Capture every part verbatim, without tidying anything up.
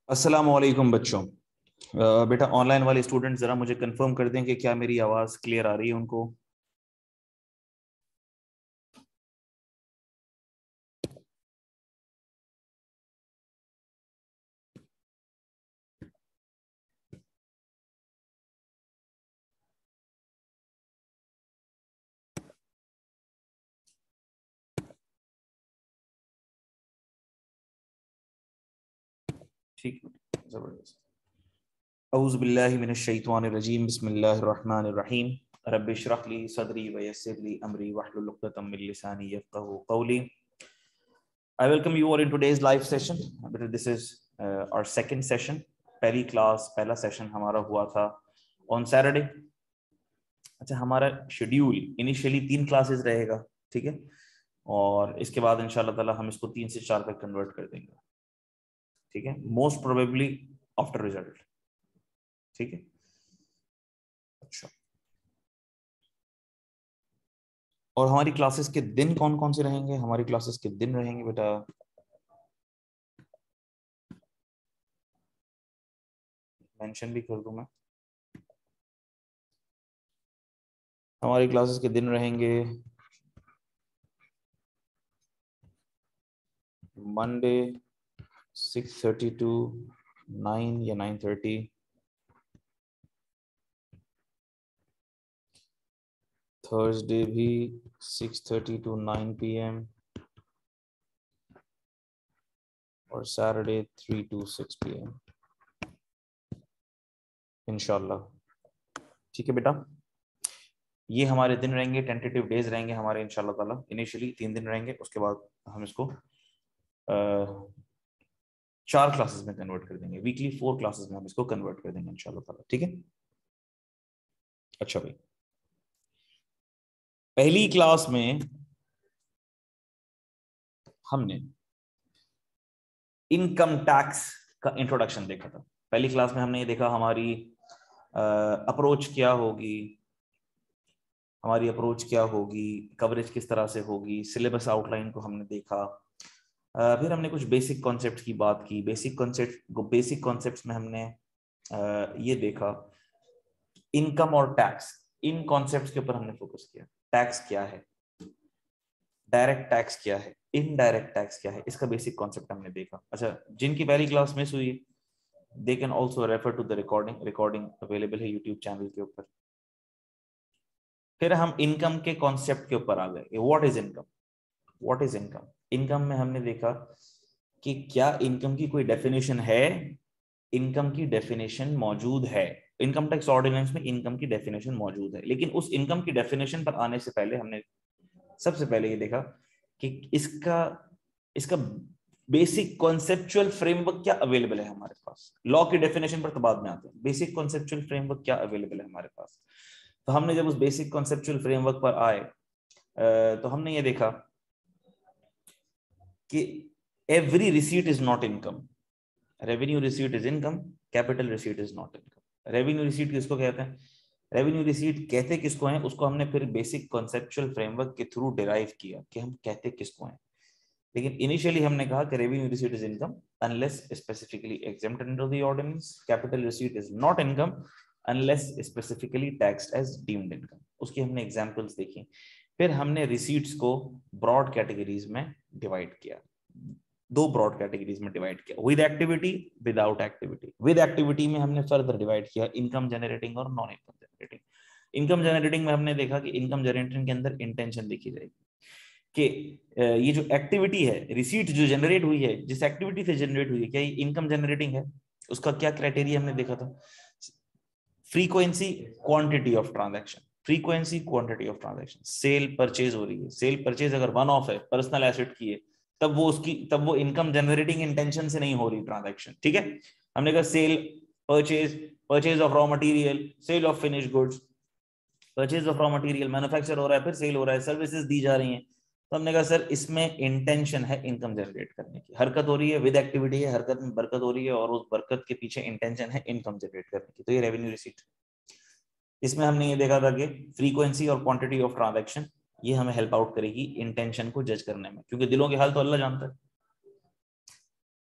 अस्सलाम वालेकुम बच्चों। अ, बेटा ऑनलाइन वाले स्टूडेंट जरा मुझे कंफर्म कर दें कि क्या मेरी आवाज़ क्लियर आ रही है उनको। ठीक है, जबरदस्त। औज़ु बिल्लाहि मिनश शैतानिर रजीम, बिस्मिल्लाहिर रहमानिर रहीम। रब्बि इश्रह ली सदरी व यस्सिर ली अमरी वहलुल उक़दतम मिन लिसानी यफ़क़हू क़ौली। I welcome you all in today's live session. This is uh, our second session. पहली क्लास पहला सेशन हमारा हुआ था ऑन सैटरडे। अच्छा, हमारा शेड्यूल इनिशियली तीन क्लासेस रहेगा, ठीक है, और इसके बाद इंशाल्लाह ताला हम इसको तीन से चार तक कन्वर्ट कर देंगे, ठीक है, मोस्ट प्रोबेबली आफ्टर रिजल्ट, ठीक है। अच्छा, और हमारी क्लासेस के दिन कौन कौन से रहेंगे? हमारी क्लासेस के दिन रहेंगे बेटा, मेंशन भी कर दूं मैं। हमारी क्लासेस के दिन रहेंगे Monday six thirty to nine या नाइन थर्टी, थर्सडे भी six thirty to nine P M, और Saturday three to six P M इंशाल्लाह। ठीक है बेटा, ये हमारे दिन रहेंगे, टेंटेटिव डेज रहेंगे हमारे इंशाल्लाह ताला। इनिशियली तीन दिन रहेंगे, उसके बाद हम इसको आ, चार क्लासेस में कन्वर्ट कर देंगे। वीकली फोर क्लासेस में हम इसको कन्वर्ट कर देंगे इंशाल्लाह ताला, ठीक है। अच्छा भाई, पहली क्लास में हमने इनकम टैक्स का इंट्रोडक्शन देखा था। पहली क्लास में हमने ये देखा हमारी अप्रोच क्या होगी, हमारी अप्रोच क्या होगी, कवरेज किस तरह से होगी, सिलेबस आउटलाइन को हमने देखा। uh, फिर हमने कुछ बेसिक कॉन्सेप्ट की बात की। बेसिक कॉन्सेप्ट बेसिक कॉन्सेप्ट्स में हमने uh, ये देखा इनकम और टैक्स, इन कॉन्सेप्ट्स के ऊपर हमने फोकस किया। टैक्स क्या है, डायरेक्ट टैक्स क्या है, इनडायरेक्ट टैक्स क्या है, इसका बेसिक कॉन्सेप्ट हमने देखा। अच्छा, जिनकी पहली क्लास मिस हुई they can also refer to the recording recording available है यूट्यूब चैनल के ऊपर। फिर हम इनकम के कॉन्सेप्ट के ऊपर आ गए। What is income, what is income. Income में हमने देखा कि क्या इनकम की कोई डेफिनेशन है। इनकम की डेफिनेशन मौजूद है, इनकम टैक्स ऑर्डिनेंस में इनकम की डेफिनेशन मौजूद है। लेकिन उस इनकम की डेफिनेशन पर आने से पहले हमने सबसे पहले ये देखा कि इसका इसका बेसिक कॉन्सेप्चुअल फ्रेमवर्क क्या अवेलेबल है हमारे पास। लॉ की डेफिनेशन पर तो बाद में आते हैं, बेसिक कॉन्सेप्चुअल फ्रेमवर्क क्या अवेलेबल है हमारे पास। तो हमने जब उस बेसिक कॉन्सेप्चुअल फ्रेमवर्क पर आए तो हमने ये देखा कि every receipt is not income. Revenue receipt is income, capital receipt is not income. Revenue receipt किसको कहते हैं, रेवेन्यू रिसीट कहते किसको हैं, उसको हमने फिर बेसिक कॉन्सेप्चुअल फ्रेमवर्क के थ्रू डिराइव किया कि हम कहते किसको हैं। लेकिन इनिशियली हमने कहा कि revenue receipt is income unless specifically exempt under the ordinance. Capital receipt is not income unless specifically taxed as deemed income. उसकी हमने एग्जांपल्स देखी। फिर हमने रिसीट्स को ब्रॉड कैटेगरीज में डिवाइड किया, दो ब्रॉड कैटेगरीज में डिवाइड किया, with activity, without activity. With activity में हमने फर्दर डिवाइड किया इनकम जनरेटिंग और non income generating. Income generating में हमने देखा कि इनकम जनरेटिंग के अंदर इंटेंशन देखी जाएगी कि ये जो एक्टिविटी है, रिसीट जो जनरेट हुई है, जिस एक्टिविटी से जनरेट हुई है, क्या ये इनकम जनरेटिंग है। उसका क्या क्राइटेरिया हमने देखा था, frequency, quantity of transaction. Frequency, quantity of transaction. Sale purchase हो रही है, सेल परचेज अगर वन ऑफ है, पर्सनल एसेट की है, तब वो उसकी तब वो इनकम जनरेटिंग इंटेंशन से नहीं हो रही ट्रांजैक्शन, ठीक है। हमने कहा sale, purchase, purchase of raw material, sale of finish goods, purchase of raw material, manufacture हो रहा है, फिर सेल हो रहा है, सर्विसेज दी जा रही हैं। तो हमने कहा सर इसमें इंटेंशन है इनकम जनरेट करने की, हरकत हो रही है, विद एक्टिविटी है, हरकत में बरकत हो रही है, और उस बरकत के पीछे इंटेंशन है इनकम जनरेट करने की, तो ये रेवेन्यू रिसीट। इसमें हमने ये देखा था कि फ्रीक्वेंसी और क्वांटिटी ऑफ ट्रांजैक्शन ये हमें हेल्प आउट करेगी इंटेंशन को जज करने में, क्योंकि दिलों के हाल तो अल्लाह जानता है।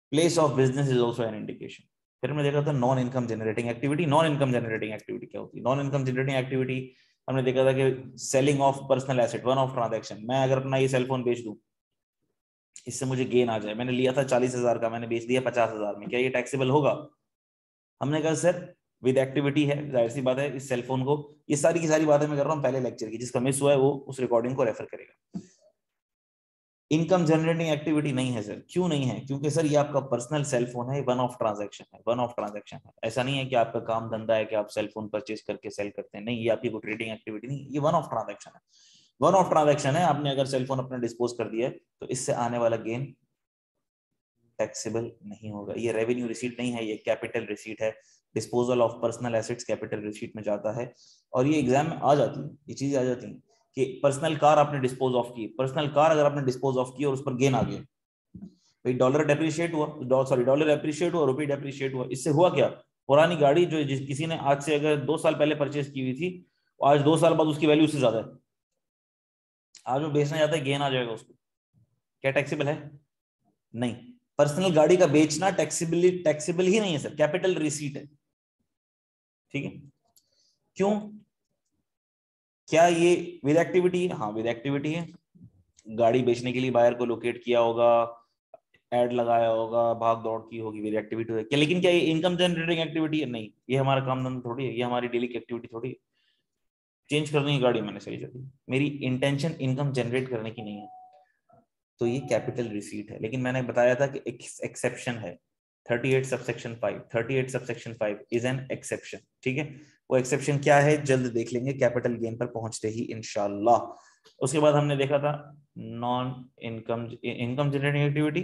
Place of business is also an indication. फिर हमने देखा था non income generating activity. Non income generating activity क्या होती है? नॉन इनकम जनरेटिंग एक्टिविटी हमने देखा था कि selling of personal asset, one off transaction. मैं अगर अपना ये सेलफोन बेच दूं, इससे मुझे गेन आ जाए, मैंने लिया था चालीस हजार का, मैंने बेच दिया पचास हजार में, क्या ये टैक्सेबल होगा? हमने कहा सर विद एक्टिविटी है, जाहिर सी बात है इस सेलफोन को, ये सारी की सारी बातें मैं कर रहा हूँ पहले लेक्चर की, जिसका मिस हुआ है वो उस रिकॉर्डिंग को रेफर करेगा। इनकम जनरेटिंग एक्टिविटी नहीं है सर। क्यों नहीं है? क्योंकि सर ये आपका पर्सनल सेल फोन है, वन ऑफ ट्रांजैक्शन है, वन ऑफ ट्रांजैक्शन है। ऐसा नहीं है कि आपका काम धंधा है कि आप सेल फोन परचेज करके सेल करते हैं, नहीं, ये आपकी कोई ट्रेडिंग एक्टिविटी नहीं, ये वन ऑफ ट्रांजैक्शन है। वन ऑफ ट्रांजैक्शन है, आपने अगर सेल फोन अपना डिस्पोज कर दिया है तो इससे आने वाला गेन टैक्सेबल नहीं होगा। ये रेवेन्यू रिसीट नहीं है, ये कैपिटल रिसीट है। Disposal of personal assets capital receipt में जाता है। और ये एग्जाम में आ जाती है, ये चीजें आ जाती हैं कि पर्सनल कार आपने डिस्पोज ऑफ की, पर्सनल कार अगर आपने डिस्पोज ऑफ की और उस पर गेन आ गया, भाई डॉलर डेप्रिशिएट हुआ, सॉरी डॉलर एप्रिशिएट हुआ, रुपये डेप्रिशिएट हुआ, इससे हुआ क्या? पुरानी गाड़ी जो जिस किसी ने आज से अगर दो साल पहले परचेज की हुई थी, आज दो साल बाद उसकी वैल्यू उससे ज्यादा है, आज वो बेचना चाहता है, गेन आ जाएगा उसको, क्या टैक्सेबल है? नहीं। पर्सनल गाड़ी का बेचना टैक्सेबल टैक्सेबल ही नहीं है सर, कैपिटल रिसीट है। ठीक है? क्यों? क्या ये विद एक्टिविटी है? हाँ विद एक्टिविटी है। गाड़ी बेचने के लिए बायर को लोकेट किया होगा, एड लगाया होगा, भाग दौड़ की होगी, विद एक्टिविटी है क्या? लेकिन क्या ये इनकम जनरेटिंग एक्टिविटी है? नहीं, ये हमारा काम धंधा थोड़ी है, ये हमारी डेली की एक्टिविटी थोड़ी है। चेंज करनी है गाड़ी मैंने सही जगह, मेरी इंटेंशन इनकम जनरेट करने की नहीं है, तो ये कैपिटल रिसीट है। लेकिन मैंने बताया था कि एक्सेप्शन है, अड़तीस सबसेक्शन फाइव, अड़तीस subsection five is an exception. ठीक है? वो एक्सेप्शन क्या है जल्द देख लेंगे कैपिटल गेन पर पहुंचते ही इंशाल्लाह। उसके बाद हमने देखा था non income income generating activity,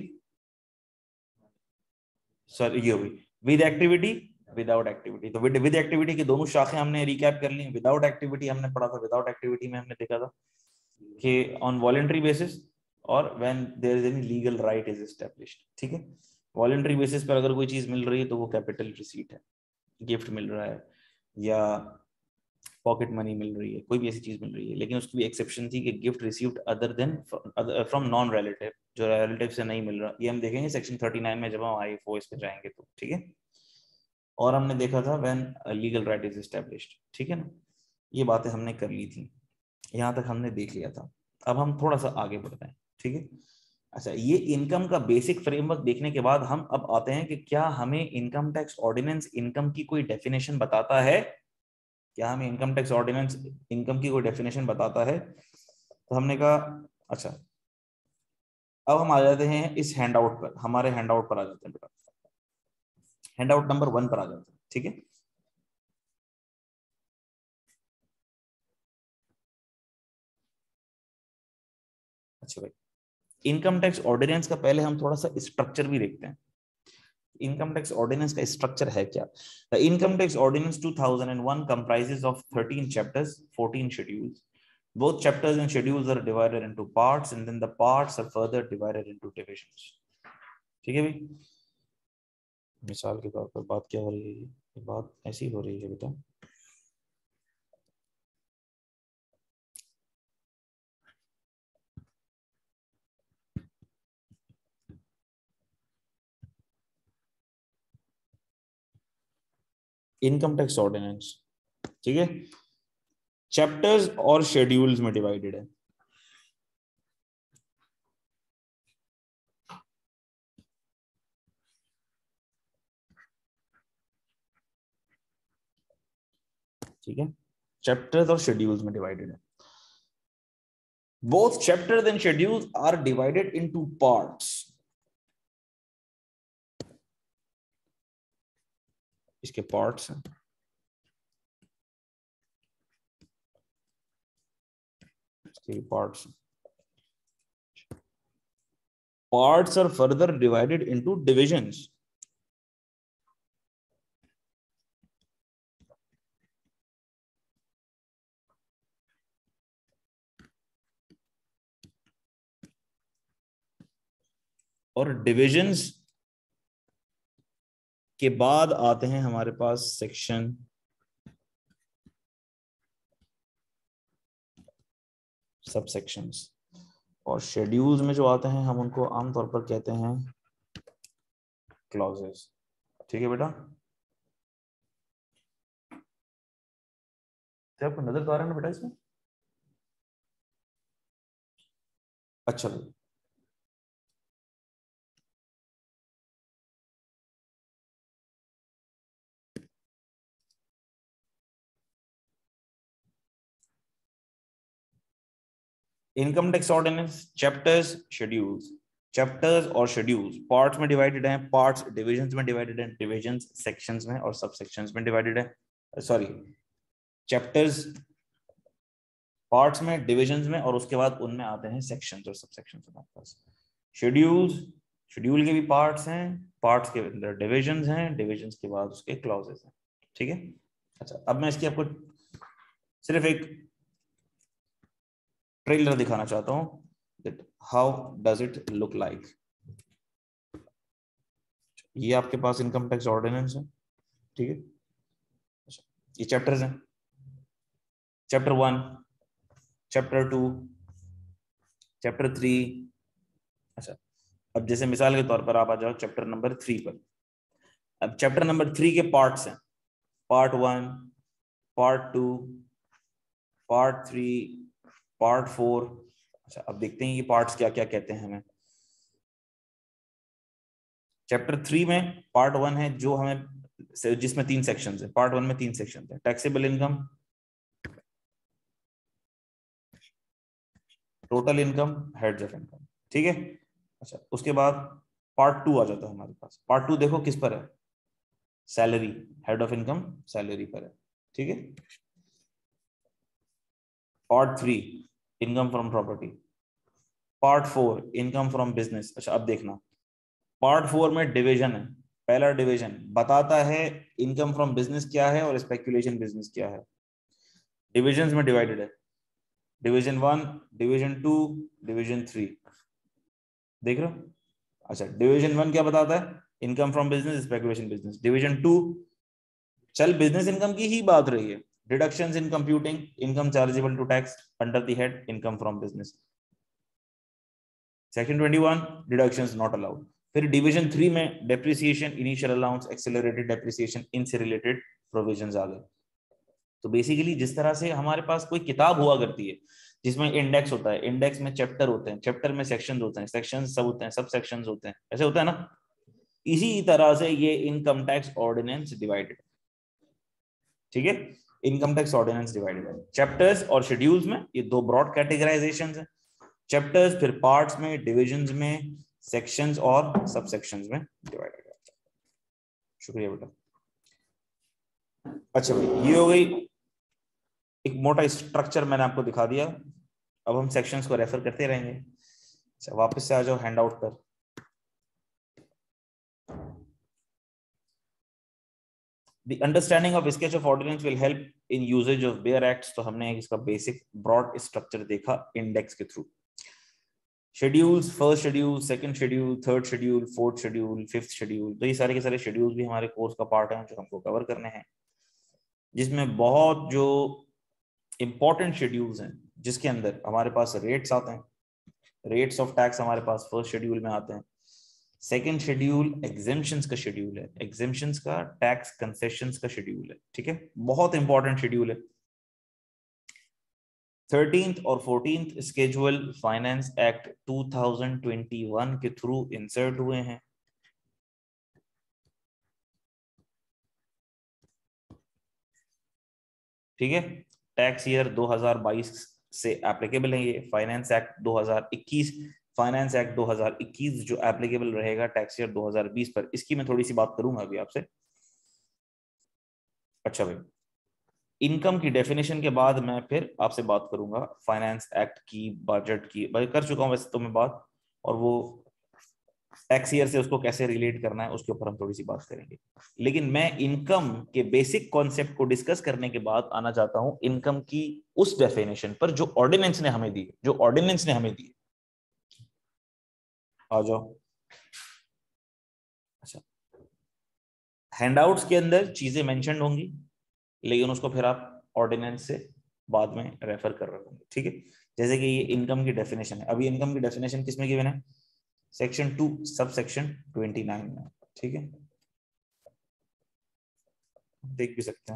sir ये हुई विद एक्टिविटी, विदाउट एक्टिविटी। तो विद विद एक्टिविटी की दोनों शाखें हमने रिकैप कर ली। विदाउट एक्टिविटी हमने पढ़ा था, विदाउट एक्टिविटी में हमने देखा था कि ऑन वॉलेंट्री बेसिस और when there is any legal right is established. ठीक है? वॉलेंट्री बेसिस पर अगर कोई चीज मिल रही है तो वो कैपिटल रिसीट है, गिफ्ट मिल रहा है या पॉकेट मनी मिल रही है, कोई भी ऐसी चीज मिल रही है। लेकिन उसकी भी एक्सेप्शन थी कि gift received other than from non relative, जो रिलेटिव से नहीं मिल रहा, ये हम देखेंगे सेक्शन थर्टी नाइन में जब हम आई एफ ओ इस पे जाएंगे तो। ठीक है? और हमने देखा था when legal right is established. ठीक है ना? ये बातें हमने कर ली थी, यहां तक हमने देख लिया था। अब हम थोड़ा सा आगे बढ़ते हैं। ठीक है? अच्छा, ये इनकम का बेसिक फ्रेमवर्क देखने के बाद हम अब आते हैं कि क्या हमें इनकम टैक्स ऑर्डिनेंस इनकम की कोई डेफिनेशन बताता है? क्या हमें इनकम टैक्स ऑर्डिनेंस इनकम की कोई डेफिनेशन बताता है? तो हमने कहा अच्छा, अब हम आ जाते हैं इस हैंडआउट पर, हमारे हैंडआउट पर आ जाते हैं बेटा, हैंडआउट नंबर वन पर आ जाते हैं। ठीक है? अच्छा भाई, इनकम टैक्स ऑर्डिनेंस का पहले हम थोड़ा सा स्ट्रक्चर भी देखते हैं। इनकम टैक्स ऑर्डिनेंस का स्ट्रक्चर है क्या? The income tax ordinance two thousand one comprises of thirteen chapters, fourteen schedules. Both chapters and schedules are divided into parts and then the parts are further divided into divisions. ठीक है भाई? मिसाल के तौर पर बात क्या हो रही है? ये बात ऐसी हो रही है बेटा, इनकम टैक्स ऑर्डिनेंस, ठीक है, चैप्टर्स और शेड्यूल्स में डिवाइडेड है। ठीक है? चैप्टर्स और शेड्यूल्स में डिवाइडेड है। Both chapters and schedules are divided into parts. इसके पार्ट्स हैं, इसके parts parts are further divided into divisions. और डिविजन्स के बाद आते हैं हमारे पास सेक्शन सब सेक्शंस, और शेड्यूल्स में जो आते हैं हम उनको आमतौर पर कहते हैं क्लॉजेस। ठीक है बेटा, क्या आपको नजर तो आ रहा है ना बेटा इसमें? अच्छा भाई, income tax ordinance, chapters, schedules. Chapters और शेड्यूल्स पार्ट्स में डिवाइडेड हैं, पार्ट्स डिविजन्स में डिवाइडेड हैं, डिविजन्स सेक्शंस में और सब सेक्शंस में डिवाइडेड है। सॉरी, चैप्टर्स पार्ट्स में, डिविजन्स में, और उसके बाद उनमें आते हैं सेक्शंस और सब सेक्शंस हमारे पास। शेड्यूल्स, शेड्यूल के भी पार्ट्स हैं, पार्ट्स के अंदर डिविजन्स हैं, डिविजन्स के बाद उसके क्लॉजेस हैं। ठीक है। अच्छा, अब मैं इसकी आपको सिर्फ एक ट्रेलर दिखाना चाहता हूं that how does it look like। ये आपके पास इनकम टैक्स ऑर्डिनेंस है। ठीक है, अच्छा, ये चैप्टर्स हैं, chapter one, chapter two, chapter three. अच्छा, अब जैसे मिसाल के तौर पर आप आ जाओ चैप्टर नंबर थ्री पर। अब चैप्टर नंबर थ्री के पार्ट्स हैं, part one, part two, part three, part four. अच्छा, अब देखते हैं ये पार्ट्स क्या क्या कहते हैं हमें। चैप्टर थ्री में पार्ट वन है जो हमें, जिसमें तीन सेक्शंस है। पार्ट वन में तीन सेक्शंस है, taxable income, total income, heads of income. ठीक है। अच्छा, उसके बाद पार्ट टू आ जाता है हमारे पास। पार्ट टू देखो किस पर है, salary, head of income salary पर है। ठीक है। Part three, income from property. Part four, income from business. अच्छा, अब देखना, पार्ट फोर में डिवीजन है। पहला डिवीजन बताता है इनकम फ्रॉम बिजनेस क्या है और स्पेकुलेशन बिजनेस क्या है। डिविजन्स में डिवाइडेड है, division one, division two, division three. देख रहे हो? अच्छा, डिवीजन वन क्या बताता है, income from business, speculation business. Division two, चल बिजनेस इनकम की ही बात रही है, deductions in computing income chargeable to tax under the head income from business. Section twenty one, deductions not allowed. फिर डिवीजन थ्री में depreciation, initial allowance, accelerated depreciation, इनसे related provisions आ गए। तो बेसिकली जिस तरह से हमारे पास कोई किताब हुआ करती है जिसमें इंडेक्स होता है, इंडेक्स में चैप्टर होते हैं, चैप्टर में सेक्शंस होते हैं, सेक्शंस सब होते हैं, सब सेक्शंस होते हैं, ऐसे होता है ना। इसी तरह से ये इनकम टैक्स ऑर्डिनेंस डिवाइडेड। ठीक है, इनकम टैक्स ऑर्डिनेंस डिवाइडेड है चैप्टर्स और शेड्यूल्स में। ये दो ब्रॉड कैटेगराइजेशंस हैं, चैप्टर्स, फिर पार्ट्स में, डिविजन्स में, सेक्शंस और सब सेक्शंस में डिवाइडेड है। शुक्रिया बेटा। अच्छा भाई, ये हो गई एक मोटा स्ट्रक्चर, मैंने आपको दिखा दिया। अब हम सेक्शंस को रेफर करते रहेंगे। अच्छा, वापस से आ जाओ हैंडआउट पर। The understanding of sketch of ordinance will help in usage of bare acts। तो हमने इसका बेसिक ब्रॉड स्ट्रक्चर देखा इंडेक्स के through. Schedules, first schedule, second schedule, third schedule, fourth schedule, fifth schedule. तो ये सारे के सारे शेड्यूल भी हमारे कोर्स का पार्ट है जो हमको कवर करने हैं, जिसमें बहुत जो इंपॉर्टेंट शेड्यूल्स हैं जिसके अंदर हमारे पास रेट्स आते हैं। रेट्स ऑफ टैक्स हमारे पास फर्स्ट शेड्यूल में आते हैं। सेकेंड शेड्यूल एग्जेम्पशंस का शेड्यूल है, एग्जेम्पशंस का, टैक्स कंसेशंस का शेड्यूल है। ठीक है, बहुत इंपॉर्टेंट शेड्यूल है। थर्टींथ और fourteenth schedule finance act two thousand twenty one के थ्रू इंसर्ट हुए हैं। ठीक है, टैक्स ईयर दो हज़ार बाईस से एप्लीकेबल है ये फाइनेंस एक्ट दो हज़ार इक्कीस। फाइनेंस एक्ट दो हज़ार इक्कीस जो एप्लीकेबल रहेगा टैक्स ईयर दो हज़ार बीस पर, इसकी मैं थोड़ी सी बात करूंगा अभी आपसे। अच्छा भाई, इनकम की डेफिनेशन के बाद मैं फिर आपसे बात करूंगा फाइनेंस एक्ट की, बजट की, भाई कर चुका हूं वैसे तो मैं बात, और वो टैक्स ईयर से उसको कैसे रिलेट करना है उसके ऊपर हम थोड़ी सी बात करेंगे। लेकिन मैं इनकम के बेसिक कॉन्सेप्ट को डिस्कस करने के बाद आना चाहता हूं इनकम की उस डेफिनेशन पर जो ऑर्डिनेंस ने हमें दी, जो ऑर्डिनेंस ने हमें दी। आ जाओ। अच्छा, हैंडआउट्स के अंदर चीजें मेंशन होंगी, लेकिन उसको फिर आप ऑर्डिनेंस से बाद में रेफर कर रहे होंगे। ठीक है, जैसे कि ये इनकम की डेफिनेशन है। अभी इनकम की डेफिनेशन किसमें गिवन है, section two sub section twenty nine में। ठीक है, देख भी सकते हैं।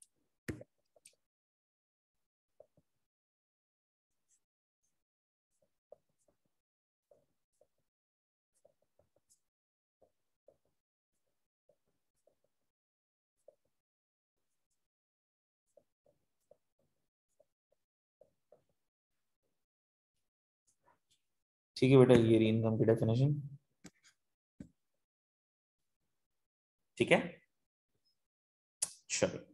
ठीक है बेटा, ये रही इनकम की डेफिनेशन। ठीक है, चलो।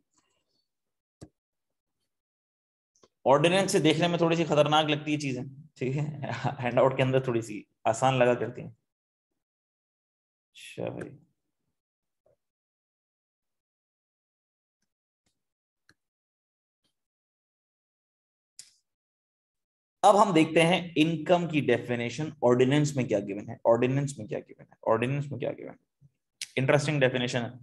ऑर्डिनेंस से देखने में थोड़ी सी खतरनाक लगती है चीजें, ठीक है, हैंडआउट के अंदर थोड़ी सी आसान लगा करती हैं। अच्छा भाई, अब हम देखते हैं इनकम की डेफिनेशन ऑर्डिनेंस में क्या गिवन है। ऑर्डिनेंस में क्या गिवन है ऑर्डिनेंस में क्या गिवन है इंटरेस्टिंग डेफिनेशन है।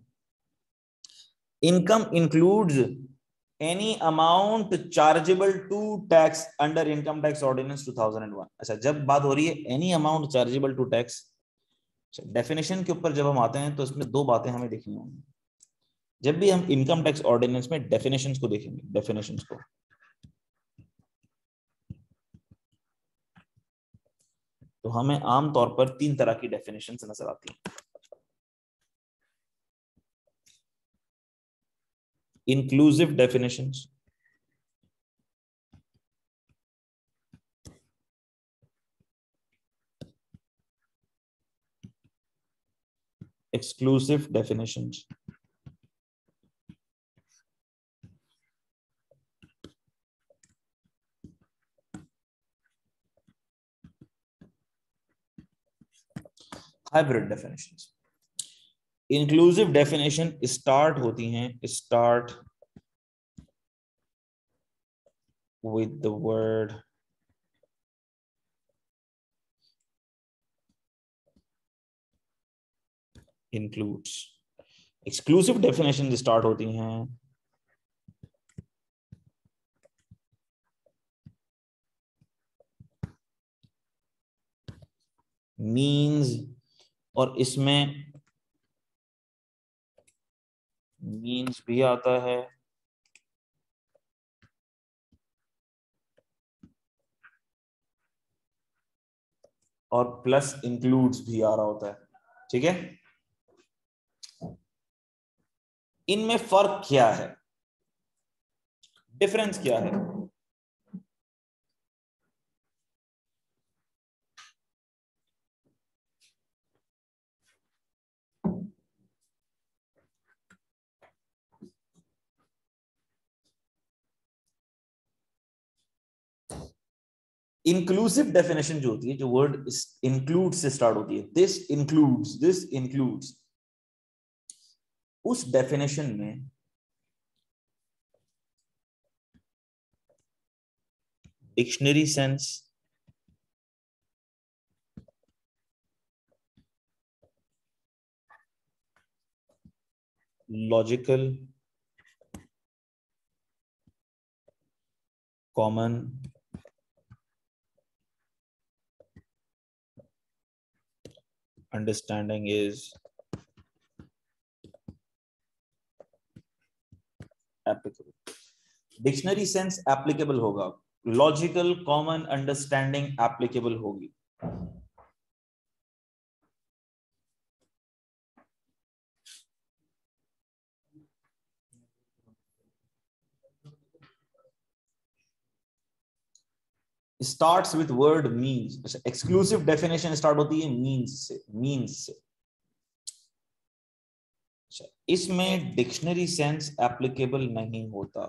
Income includes any amount chargeable to tax under income tax ordinance two thousand one. अच्छा, जब बात हो रही है any amount chargeable to tax, definition के ऊपर जब हम आते हैं तो इसमें दो बातें हमें देखनी होंगी। जब भी हम इनकम टैक्स ऑर्डिनेंस में डेफिनेशंस को देखेंगे, डेफिनेशंस को, तो हमें आमतौर पर तीन तरह की डेफिनेशंस नजर आती हैं। Inclusive definitions, exclusive definitions, hybrid definitions। Inclusive definition start होती हैं, start with the word includes। Exclusive definition start होती हैं means, और इसमें means भी आता है और प्लस इंक्लूड्स भी आ रहा होता है। ठीक है, इनमें फर्क क्या है, डिफरेंस क्या है? इंक्लूसिव डेफिनेशन जो होती है, जो वर्ड इंक्लूड से स्टार्ट होती है, दिस इंक्लूड्स, दिस इंक्लूड्स, उस डेफिनेशन में dictionary sense, logical, common, understanding is applicable. Dictionary sense applicable होगा, लॉजिकल, कॉमन, अंडरस्टैंडिंग एप्लीकेबल होगी। Starts with word means. Exclusive definition start होती है मीन्स से, मीन्स से। इसमें डिक्शनरी सेंस एप्लीकेबल नहीं होता।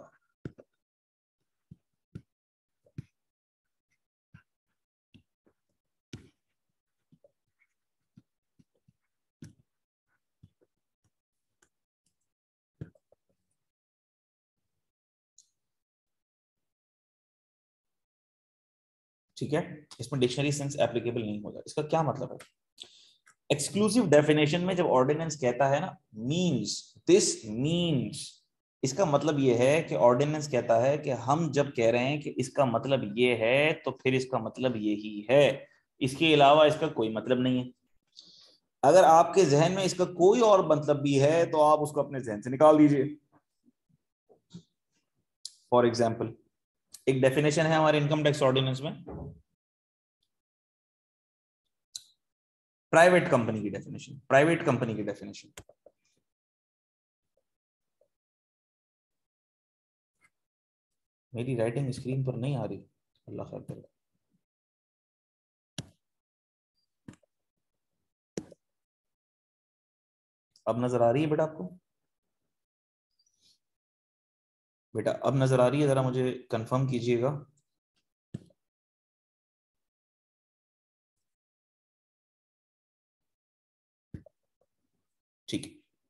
ठीक है, इसमें डिक्शनरी सेंस एप्लीकेबल नहीं होता। इसका क्या मतलब है? एक्सक्लूसिव डेफिनेशन में जब ऑर्डिनेंस कहता है ना मीन्स, दिस मीन्स, इसका मतलब यह है कि ऑर्डिनेंस कहता है कि हम जब कह रहे हैं कि इसका मतलब ये है तो फिर इसका मतलब यही है, इसके अलावा इसका कोई मतलब नहीं है। अगर आपके जहन में इसका कोई और मतलब भी है तो आप उसको अपने जहन से निकाल दीजिए। फॉर एग्जाम्पल, एक डेफिनेशन है हमारे इनकम टैक्स ऑर्डिनेंस में, प्राइवेट कंपनी की डेफिनेशन, प्राइवेट कंपनी की डेफिनेशन। मेरी राइटिंग स्क्रीन पर नहीं आ रही, अल्लाह खैर करे। अब नजर आ रही है बेटा आपको? बेटा अब नजर आ रही है? जरा मुझे कंफर्म कीजिएगा। ठीक है,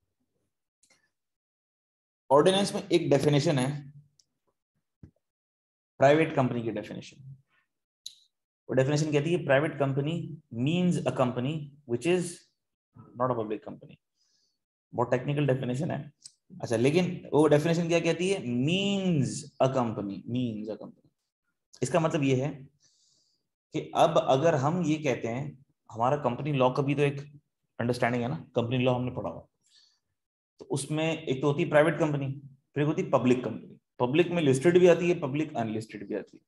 ऑर्डिनेंस में एक डेफिनेशन है प्राइवेट कंपनी की डेफिनेशन। वो डेफिनेशन कहती है private company means a company which is not a public company. बहुत टेक्निकल डेफिनेशन है। अच्छा, लेकिन वो डेफिनेशन क्या कहती है? Means a company, means a company. इसका मतलब ये है कि अब अगर हम ये कहते हैं, हमारा कंपनी लॉ का भी तो एक अंडरस्टैंडिंग है ना, कंपनी लॉ हमने पढ़ा हुआ, तो उसमें एक तो होती है प्राइवेट कंपनी, फिर होती है पब्लिक कंपनी। पब्लिक में लिस्टेड भी आती है, पब्लिक अनलिस्टेड भी आती है।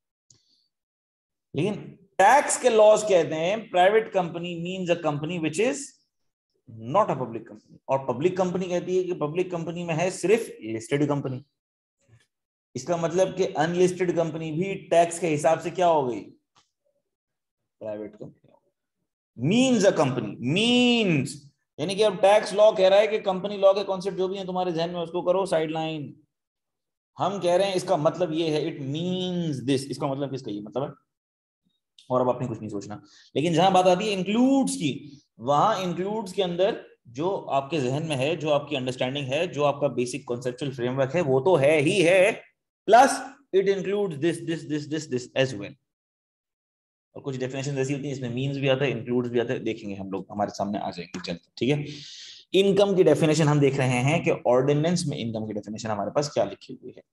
लेकिन टैक्स के लॉज कहते हैं private company means a company which is not a public company, और पब्लिक कंपनी कहती है कि पब्लिक कंपनी में है सिर्फ लिस्टेड कंपनी। इसका मतलब कि अनलिस्टेड कंपनी भी टैक्स के हिसाब से क्या हो गई? Private company. Means a company, means यानी कि अब टैक्स लॉ कह रहा है कि कंपनी लॉ के कॉन्सेप्ट जो भी है तुम्हारे जहन में उसको करो साइड लाइन। हम कह रहे हैं इसका मतलब ये है, इट मींस दिस। इसका मतलब किसका ये मतलब है, और अब आपने कुछ नहीं सोचना। लेकिन जहां बात आती है इंक्लूड्स की, वहां इंक्लूड्स के अंदर जो आपके जहन में है, जो आपकी अंडरस्टैंडिंग है, जो आपका बेसिक कॉन्सेप्चुअल फ्रेमवर्क है, वो तो है ही है, plus it includes this this this this this as well. और कुछ डेफिनेशन ऐसी होती है इसमें मींस भी आता है, इंक्लूड्स भी आता है, देखेंगे हम लोग, हमारे सामने आ जाएंगे जल्द। ठीक है, इनकम की डेफिनेशन हम देख रहे हैं कि ऑर्डिनेंस में इनकम की डेफिनेशन हमारे पास क्या लिखी हुई है।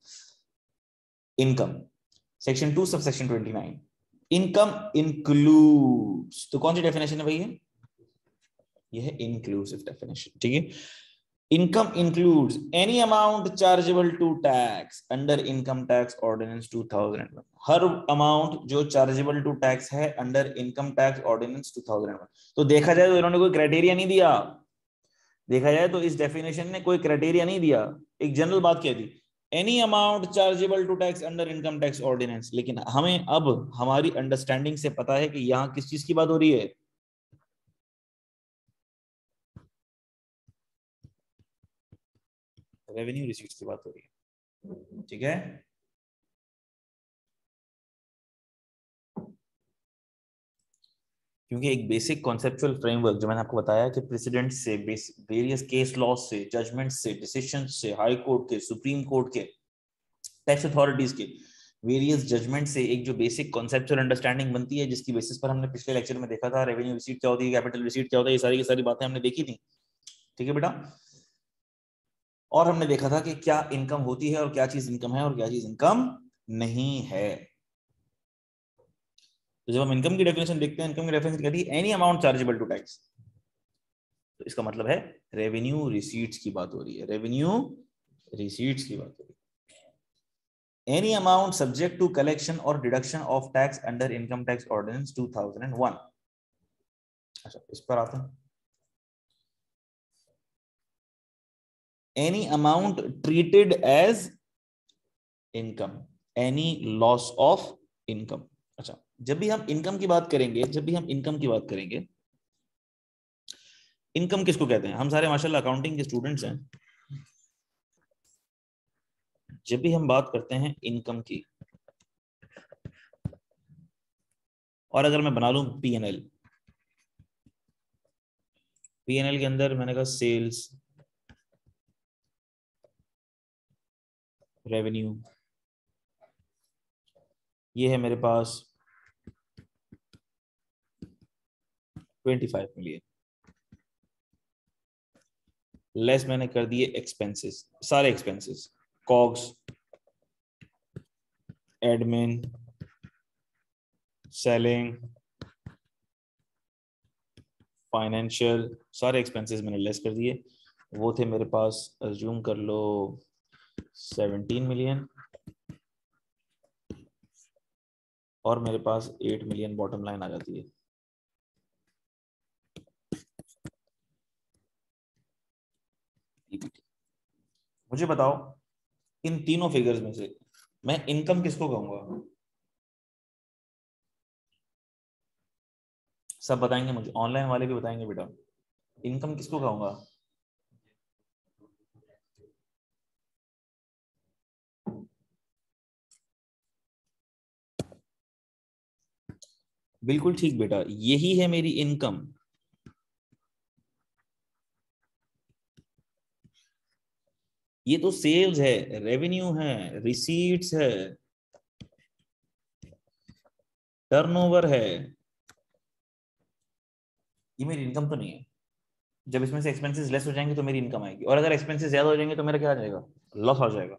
Income, section two sub section twenty nine, income includes, तो कौन सी डेफिनेशन है भैया? ये है इंक्लूसिव डेफिनेशन। ठीक है, income includes any amount chargeable to tax under income tax ordinance two thousand one. हर अमाउंट जो चार्जेबल टू टैक्स है under income tax ordinance two thousand one. तो देखा जाए तो इन्होंने कोई क्राइटेरिया नहीं दिया, देखा जाए तो इस डेफिनेशन ने कोई क्राइटेरिया नहीं दिया, एक जनरल बात कह दी, any amount chargeable to tax under income tax ordinance. लेकिन हमें अब हमारी अंडरस्टैंडिंग से पता है कि यहाँ किस चीज की बात हो रही है? रेवेन्यू रिसीट्स की बात हो रही है। ठीक है, क्योंकि एक बेसिक कॉन्सेप्चुअल फ्रेमवर्क जो मैंने आपको बताया कि प्रेसिडेंट से, वेरियस केस लॉ से, जजमेंट से, डिसीजन से, हाई कोर्ट के, सुप्रीम कोर्ट के, टैक्स अथॉरिटीज के वेरियस जजमेंट से एक जो बेसिक कॉन्सेप्चुअल अंडरस्टैंडिंग बनती है, जिसकी बेसिस पर हमने पिछले लेक्चर में देखा था रेवेन्यू रिसीट क्या होती है, कैपिटल रिसीट क्या होता है, ये सारी की सारी बातें हमने देखी थी। ठीक है बेटा, और हमने देखा था कि क्या इनकम होती है और क्या चीज इनकम है और क्या चीज इनकम नहीं है। तो जब हम इनकम की डेफिनेशन देखते हैं, इनकम की डेफिनेशन कहती है any amount chargeable to tax, तो इसका मतलब है रेवेन्यू रिसीट्स की बात हो रही है, रेवेन्यू रिसीट्स की बात हो रही है। Any amount subject to collection और deduction of tax under income tax ordinance two thousand one. अच्छा, इस पर आते हैं। Any amount treated as income, any loss of income. अच्छा, जब भी हम इनकम की बात करेंगे, जब भी हम इनकम की बात करेंगे, इनकम किसको कहते हैं? हम सारे माशाल्लाह अकाउंटिंग के स्टूडेंट्स हैं। जब भी हम बात करते हैं इनकम की, और अगर मैं बना लूं P N L, P N L के अंदर मैंने कहा सेल्स, रेवेन्यू, ये है मेरे पास पच्चीस मिलियन, लेस मैंने कर दिए एक्सपेंसेस, सारे expenses, COGS, admin, selling, financial सारे एक्सपेंसेस मैंने लेस कर दिए, वो थे मेरे पास, अज्यूम कर लो सेवनटीन मिलियन, और मेरे पास एट मिलियन बॉटम लाइन आ जाती है। मुझे बताओ इन तीनों फिगर्स में से मैं इनकम किसको कहूंगा? सब बताएंगे मुझे, ऑनलाइन वाले भी बताएंगे बेटा, इनकम किसको कहूंगा? बिल्कुल ठीक बेटा, यही है मेरी इनकम। ये तो सेल्स है, रेवेन्यू है, रिसीट्स है, टर्नओवर है, ये मेरी इनकम तो नहीं है। जब इसमें से एक्सपेंसेस लेस हो जाएंगे तो मेरी इनकम आएगी, और अगर एक्सपेंसेस ज्यादा हो जाएंगे तो मेरा क्या आ जाएगा? लॉस आ जाएगा।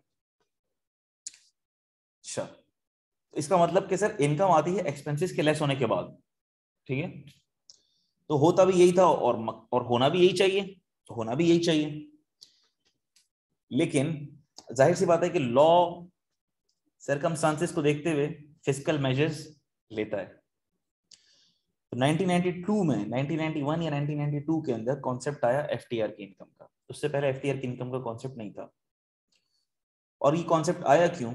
अच्छा, इसका मतलब कि सर इनकम आती है एक्सपेंसेस के लेस होने के बाद, ठीक है? तो होता भी यही था, और और होना भी यही चाहिए, तो होना भी यही चाहिए। लेकिन जाहिर सी बात है कि लॉ सर्कमस्टांसेस को देखते हुए फिस्कल मेजर्स लेता है। तो नाइनटीन नाइंटी टू में, नाइनटीन नाइंटी वन या नाइनटीन नाइंटी टू के अंदर कॉन्सेप्ट आया एफटीआर की इनकम का। उससे पहले एफटीआर की इनकम का कॉन्सेप्ट नहीं था। और ये कॉन्सेप्ट आया क्यों?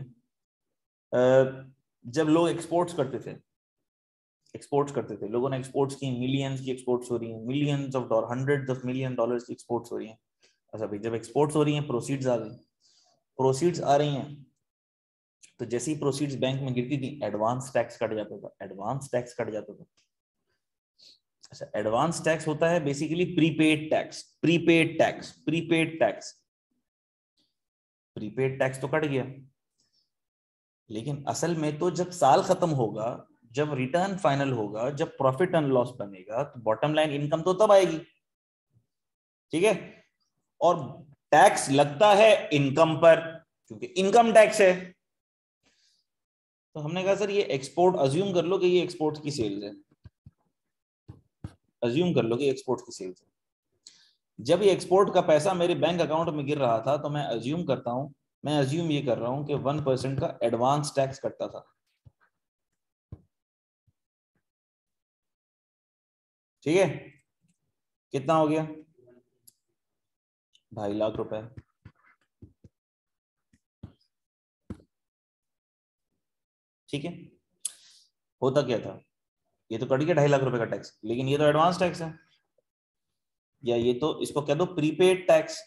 जब लोग एक्सपोर्ट्स करते थे, एक्सपोर्ट्स करते थे लोगों ने एक्सपोर्ट्स की, मिलियंस की एक्सपोर्ट्स हो रही हैं, millions of dollar, hundreds of million dollars की एक्सपोर्ट्स हो रही हैं। अच्छा भाई, जब एक्सपोर्ट्स हो रही हैं, प्रोसीड्स आ गई, प्रोसीड्स आ रही हैं, तो जैसे ही प्रोसीड्स बैंक में गिरती थी, एडवांस टैक्स कट जाता था, एडवांस टैक्स कट जाता था। अच्छा, एडवांस टैक्स होता है basically prepaid tax, prepaid tax, prepaid tax, prepaid tax तो कट गया। लेकिन असल में तो जब साल खत्म होगा, जब रिटर्न फाइनल होगा, जब प्रॉफिट एंड लॉस बनेगा, तो बॉटम लाइन इनकम तो तब आएगी, ठीक है? और टैक्स लगता है इनकम पर, क्योंकि इनकम टैक्स है। तो हमने कहा सर ये एक्सपोर्ट, अज्यूम कर लो कि ये एक्सपोर्ट की सेल्स है, अज्यूम कर लो कि एक्सपोर्ट की सेल्स है। जब ये एक्सपोर्ट का पैसा मेरे बैंक अकाउंट में गिर रहा था, तो मैं अज्यूम करता हूं, मैं अज्यूम ये कर रहा हूं कि वन परसेंट का एडवांस टैक्स कटता था, ठीक है? कितना हो गया? ढाई लाख रुपए। ठीक है, होता क्या था, ये तो कट गया ढाई लाख रुपए का टैक्स, लेकिन ये तो एडवांस टैक्स है, या ये तो इसको कह दो प्रीपेड टैक्स।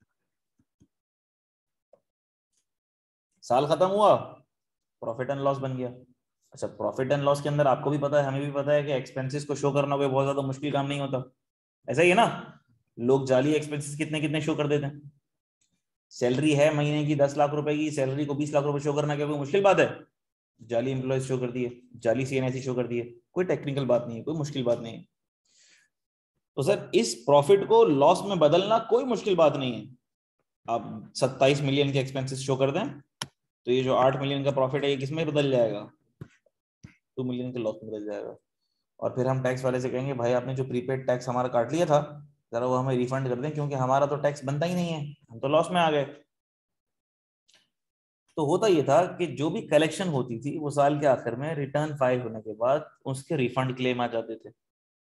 साल खत्म हुआ, प्रॉफिट एंड लॉस बन गया। अच्छा, प्रॉफिट एंड लॉस के अंदर आपको भी पता है, हमें भी पता है कि एक्सपेंसेस को शो करना कोई बहुत ज्यादा मुश्किल काम नहीं होता, ऐसा ही है ना? लोग जाली एक्सपेंसेस कितने कितने शो कर देते हैं। सैलरी है महीने की दस लाख रुपए की, सैलरी को बीस लाख रुपए शो करना क्या कोई मुश्किल बात है? जाली एम्प्लॉयज शो कर दिए, जाली सीएनआईसी शो कर दिए, कोई टेक्निकल बात नहीं है, कोई मुश्किल बात नहीं है। तो सर इस प्रॉफिट को लॉस में बदलना कोई मुश्किल बात नहीं है। आप सत्ताईस मिलियन के एक्सपेंसेस शो कर दें, तो ये जो आठ मिलियन का प्रॉफिट है, ये किसमें बदल जाएगा? टू मिलियन के लॉस में बदल जाएगा। और फिर हम टैक्स वाले से कहेंगे, भाई आपने जो प्रीपेड टैक्स हमारा काट लिया था, जरा वो हमें रिफंड कर दें, क्योंकि हमारा तो टैक्स बनता ही नहीं है, हम तो लॉस में आ गए। तो होता ये था कि जो भी कलेक्शन होती थी, वो साल के आखिर में रिटर्न फाइल होने के बाद उसके रिफंड क्लेम आ जाते थे।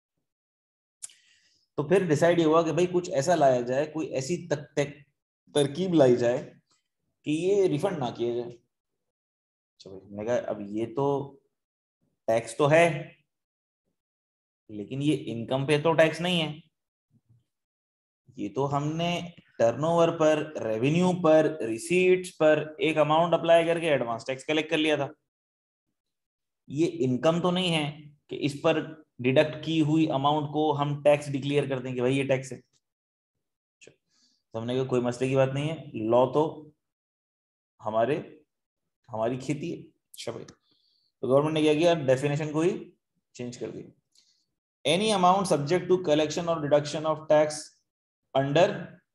तो फिर डिसाइड ये हुआ कि भाई कुछ ऐसा लाया जाए, कोई ऐसी तक, तक, तरकीब लाई जाए कि ये रिफंड ना किया जाए। चलो मैंने कहा अब ये तो टैक्स तो है, लेकिन ये इनकम पे तो टैक्स नहीं है, ये तो हमने टर्नओवर पर, रेवेन्यू पर, रिसीट्स पर एक अमाउंट अप्लाई करके एडवांस टैक्स कलेक्ट कर लिया था। ये इनकम तो नहीं है कि इस पर डिडक्ट की हुई अमाउंट को हम टैक्स डिक्लेयर कर देंगे, भाई ये टैक्स है। तो हमने कहा कोई मसले की बात नहीं है, लॉ तो हमारे हमारी खेती है। अच्छा भाई, तो गवर्नमेंट ने क्या किया, डेफिनेशन को ही चेंज कर दिया। Any amount subject to collection और deduction of tax under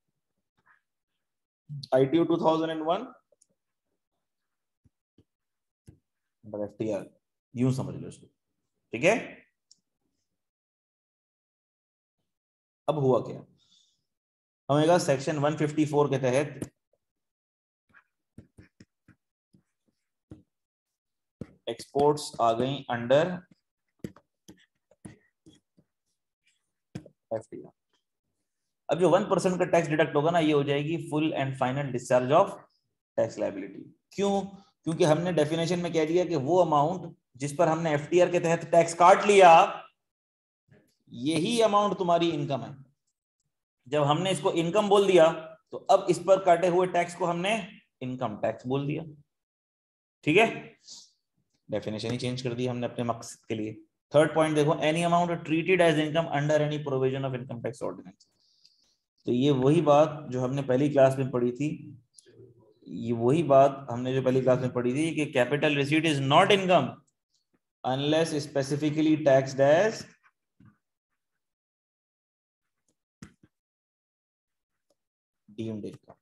ITO two thousand one, under FTR, यूं समझ लो इसको, ठीक है? अब हुआ क्या, हमें सेक्शन वन फिफ्टी फोर के तहत एक्सपोर्ट्स आ गई अंडर एफडीआर। अब जो वन परसेंट का टैक्स डिडक्ट होगा ना, ये हो जाएगी full and final discharge of tax liability. क्यों? क्योंकि हमने डेफिनेशन में कह दिया कि वो अमाउंट जिस पर हमने एफटीआर के तहत टैक्स काट लिया, यही अमाउंट तुम्हारी इनकम है। जब हमने इसको इनकम बोल दिया तो अब इस पर काटे हुए टैक्स को हमने इनकम टैक्स बोल दिया। ठीक है, डेफिनेशन ही चेंज कर दी हमने अपने मकसद के लिए। थर्ड पॉइंट देखो, any amount treated as income under any provision of income tax ordinance. तो ये वही बात जो हमने पहली क्लास में पढ़ी थी, ये वही बात हमने जो पहली क्लास में पढ़ी थी कि capital receipt is not income unless specifically taxed as deemed income.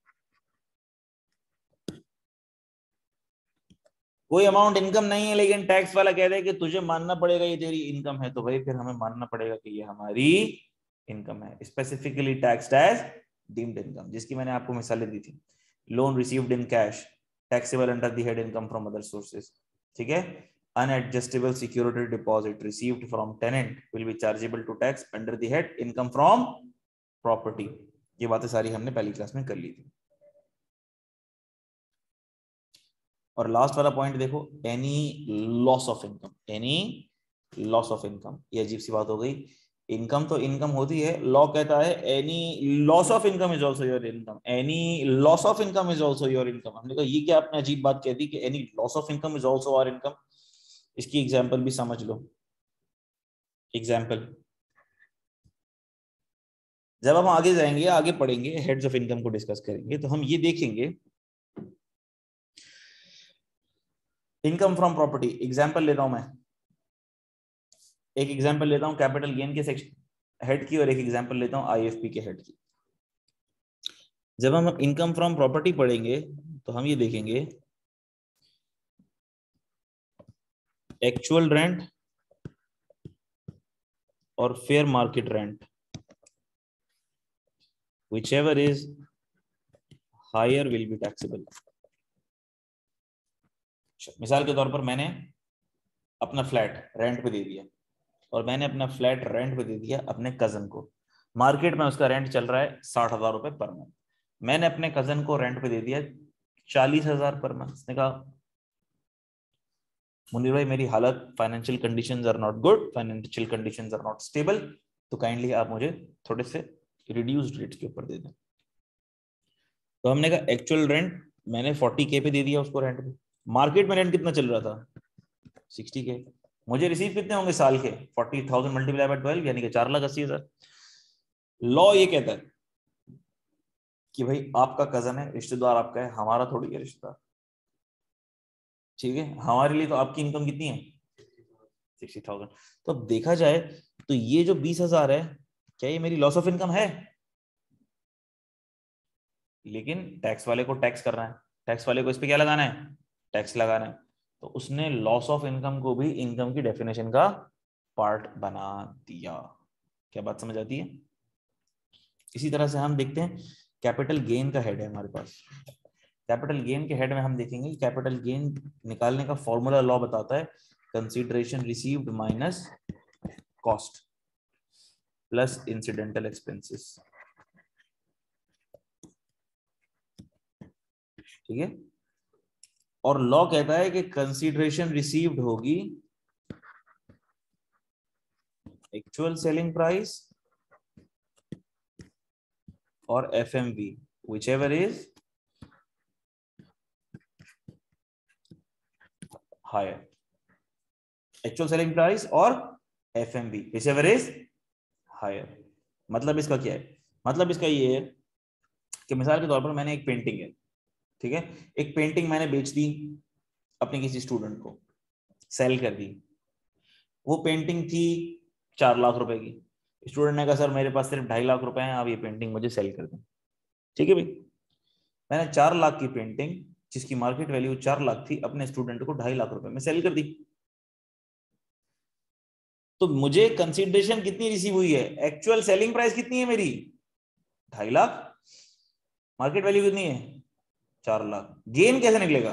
कोई अमाउंट इनकम नहीं है लेकिन टैक्स वाला कह दे कि तुझे मानना पड़ेगा ये तेरी इनकम है, तो भाई फिर हमें मानना पड़ेगा कि ये हमारी इनकम है, specifically taxed as deemed income, जिसकी मैंने आपको मिसालें दी थी। Loan received in cash taxable under the head income from other sources. ठीक है, unadjustable security deposit received from tenant will be chargeable to tax under the head income from property. ये बातें सारी हमने पहली क्लास में कर ली थी। और लास्ट वाला पॉइंट देखो, any loss of income, any loss of income. ये अजीब सी बात हो गई, इनकम तो इनकम होती है, लॉ कहता है any loss of income is also your income, any loss of income is also your income. हमने कहा ये क्या आपने अजीब बात कह दी कि any loss of income is also our income. इसकी एग्जांपल भी समझ लो। एग्जांपल, जब हम आगे जाएंगे, आगे पढ़ेंगे, हेड्स ऑफ इनकम को डिस्कस करेंगे, तो हम ये देखेंगे इनकम फ्रॉम प्रॉपर्टी। एग्जांपल लेता हूं मैं, एक एग्जांपल लेता हूं कैपिटल गेन के सेक्शन हेड की, और एक एग्जांपल लेता हूं आईएफपी के हेड की। जब हम इनकम फ्रॉम प्रॉपर्टी पढ़ेंगे तो हम ये देखेंगे एक्चुअल रेंट और fair market rent, whichever is higher will be taxable। मिसाल के तौर पर मैंने अपना फ्लैट रेंट पे दे दिया, और मैंने अपना फ्लैट रेंट पे दे दिया अपने कजन को। मार्केट में उसका रेंट चल रहा है साठ हजार रुपए पर मंथ। मैंने अपने कजन को रेंट पे दे दिया चालीस हजार पर मंथ। उसने कहा मुनीर भाई मेरी हालत, financial conditions are not good, financial conditions are not stable, तो काइंडली आप मुझे थोड़े से रिड्यूस्ड रेट के ऊपर दे दें। तो हमने कहा एक्चुअल रेंट मैंने फोर्टी के पे दे दिया उसको रेंट पे। मार्केट में रेंट कितना चल रहा था? सिक्सटी के। मुझे रिसीव कितने होंगे साल के? Forty thousand multiply by twelve, यानी कि चार लाख अस्सी हजार। लॉ ये कहता है कि भाई आपका कजन है, रिश्तेदार आपका है, हमारा थोड़ी है रिश्तेदार। ठीक है, हमारे लिए तो आपकी इनकम कितनी है? Sixty thousand. तो अब देखा जाए तो ये जो बीस हजार है, क्या ये मेरी लॉस ऑफ इनकम है? लेकिन टैक्स वाले को टैक्स करना है, टैक्स वाले को इस पे क्या लगाना है? टैक्स लगाना है। तो उसने लॉस ऑफ इनकम को भी इनकम की डेफिनेशन का पार्ट बना दिया। क्या बात समझ आती है? इसी तरह से हम देखते हैं कैपिटल गेन का हेड है हमारे पास। कैपिटल गेन के हेड में हम देखेंगे कैपिटल गेन निकालने का फॉर्मूला लॉ बताता है consideration received minus cost plus incidental expenses. ठीक है, और लॉ कहता है कि कंसीडरेशन रिसीव्ड होगी एक्चुअल सेलिंग प्राइस और FMV, whichever is higher। Actual selling price और एफएमवी whichever is higher। मतलब इसका क्या है? मतलब इसका ये है कि मिसाल के तौर पर मैंने एक पेंटिंग है, ठीक है, एक पेंटिंग मैंने बेच दी अपने किसी स्टूडेंट को, सेल कर दी। वो पेंटिंग थी चार लाख रुपए की। स्टूडेंट ने कहा सर मेरे पास सिर्फ ढाई लाख रुपए हैं, आप ये पेंटिंग मुझे सेल कर दें। ठीक है भाई, मैंने चार लाख की पेंटिंग जिसकी मार्केट वैल्यू चार लाख थी अपने स्टूडेंट को ढाई लाख रुपए में सेल कर दी। तो मुझे कंसिडरेशन कितनी रिसीव हुई है, एक्चुअल सेलिंग प्राइस कितनी है मेरी, ढाई लाख, मार्केट वैल्यू कितनी है, चार लाख, गेन कैसे निकलेगा,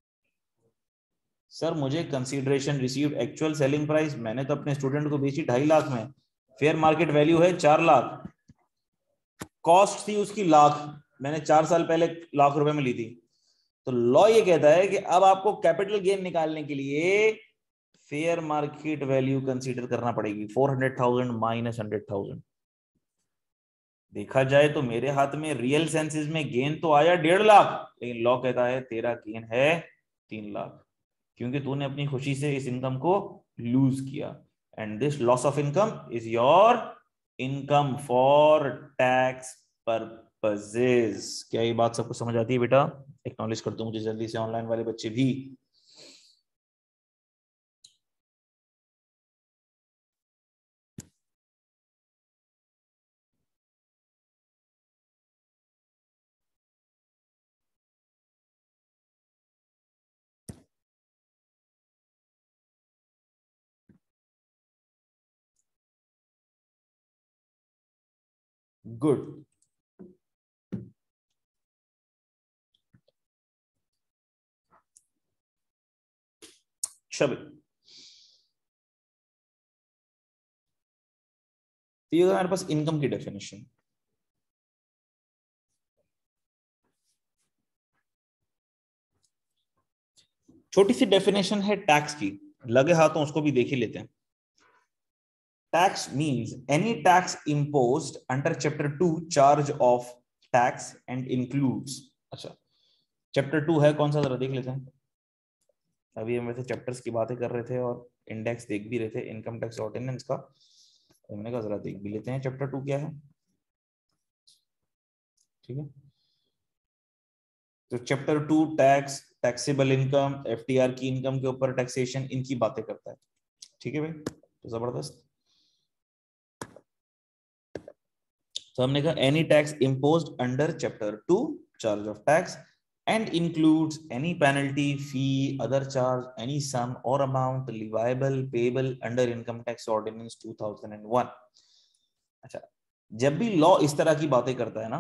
सर मुझे consideration received actual selling price, मैंने तो अपने स्टूडेंट को बेची ढाई लाख में, फेयर मार्केट वैल्यू है चार लाख, कॉस्ट थी उसकी लाख, मैंने चार साल पहले लाख रुपए में ली थी। तो लॉ ये कहता है कि अब आपको कैपिटल गेन निकालने के लिए फेयर मार्केट वैल्यू कंसीडर करना पड़ेगी, four hundred thousand minus hundred thousand. देखा जाए तो मेरे हाथ में रियल सेंसेस में गेन तो आया डेढ़ लाख, लेकिन लॉ कहता है तेरा गेन है तीन लाख, क्योंकि तूने अपनी खुशी से इस इनकम को लूज किया। And this loss of income is your income for tax purposes. क्या ये बात सबको समझ आती है बेटा? एक्नॉलेज कर दो मुझे जल्दी से, ऑनलाइन वाले बच्चे भी। गुड। शबे, तो ये हमारे पास इनकम की डेफिनेशन। छोटी सी डेफिनेशन है टैक्स की, लगे हाथों उसको भी देख ही लेते हैं। Tax means any tax imposed under chapter two charge of tax and includes. अच्छा, चैप्टर टू है कौन सा, जरा देख लेते हैं। अभी हम वैसे चैप्टर्स की बातें कर रहे थे और इंडेक्स देख भी रहे थे इनकम टैक्स ऑर्डिनेंस का, हमने कहा जरा देख भी लेते हैं चैप्टर टू क्या है। ठीक है, तो chapter two tax, taxable income, FTR की इनकम के ऊपर टैक्सेशन, इनकी बातें करता है। ठीक है भाई, तो जबरदस्त। तो हमने कहा any tax imposed under chapter two charge of tax and includes any penalty, fee, other charge, any sum or amount leviable, payable under Income Tax Ordinance two thousand one। अच्छा, जब भी लॉ इस तरह की बातें करता है ना,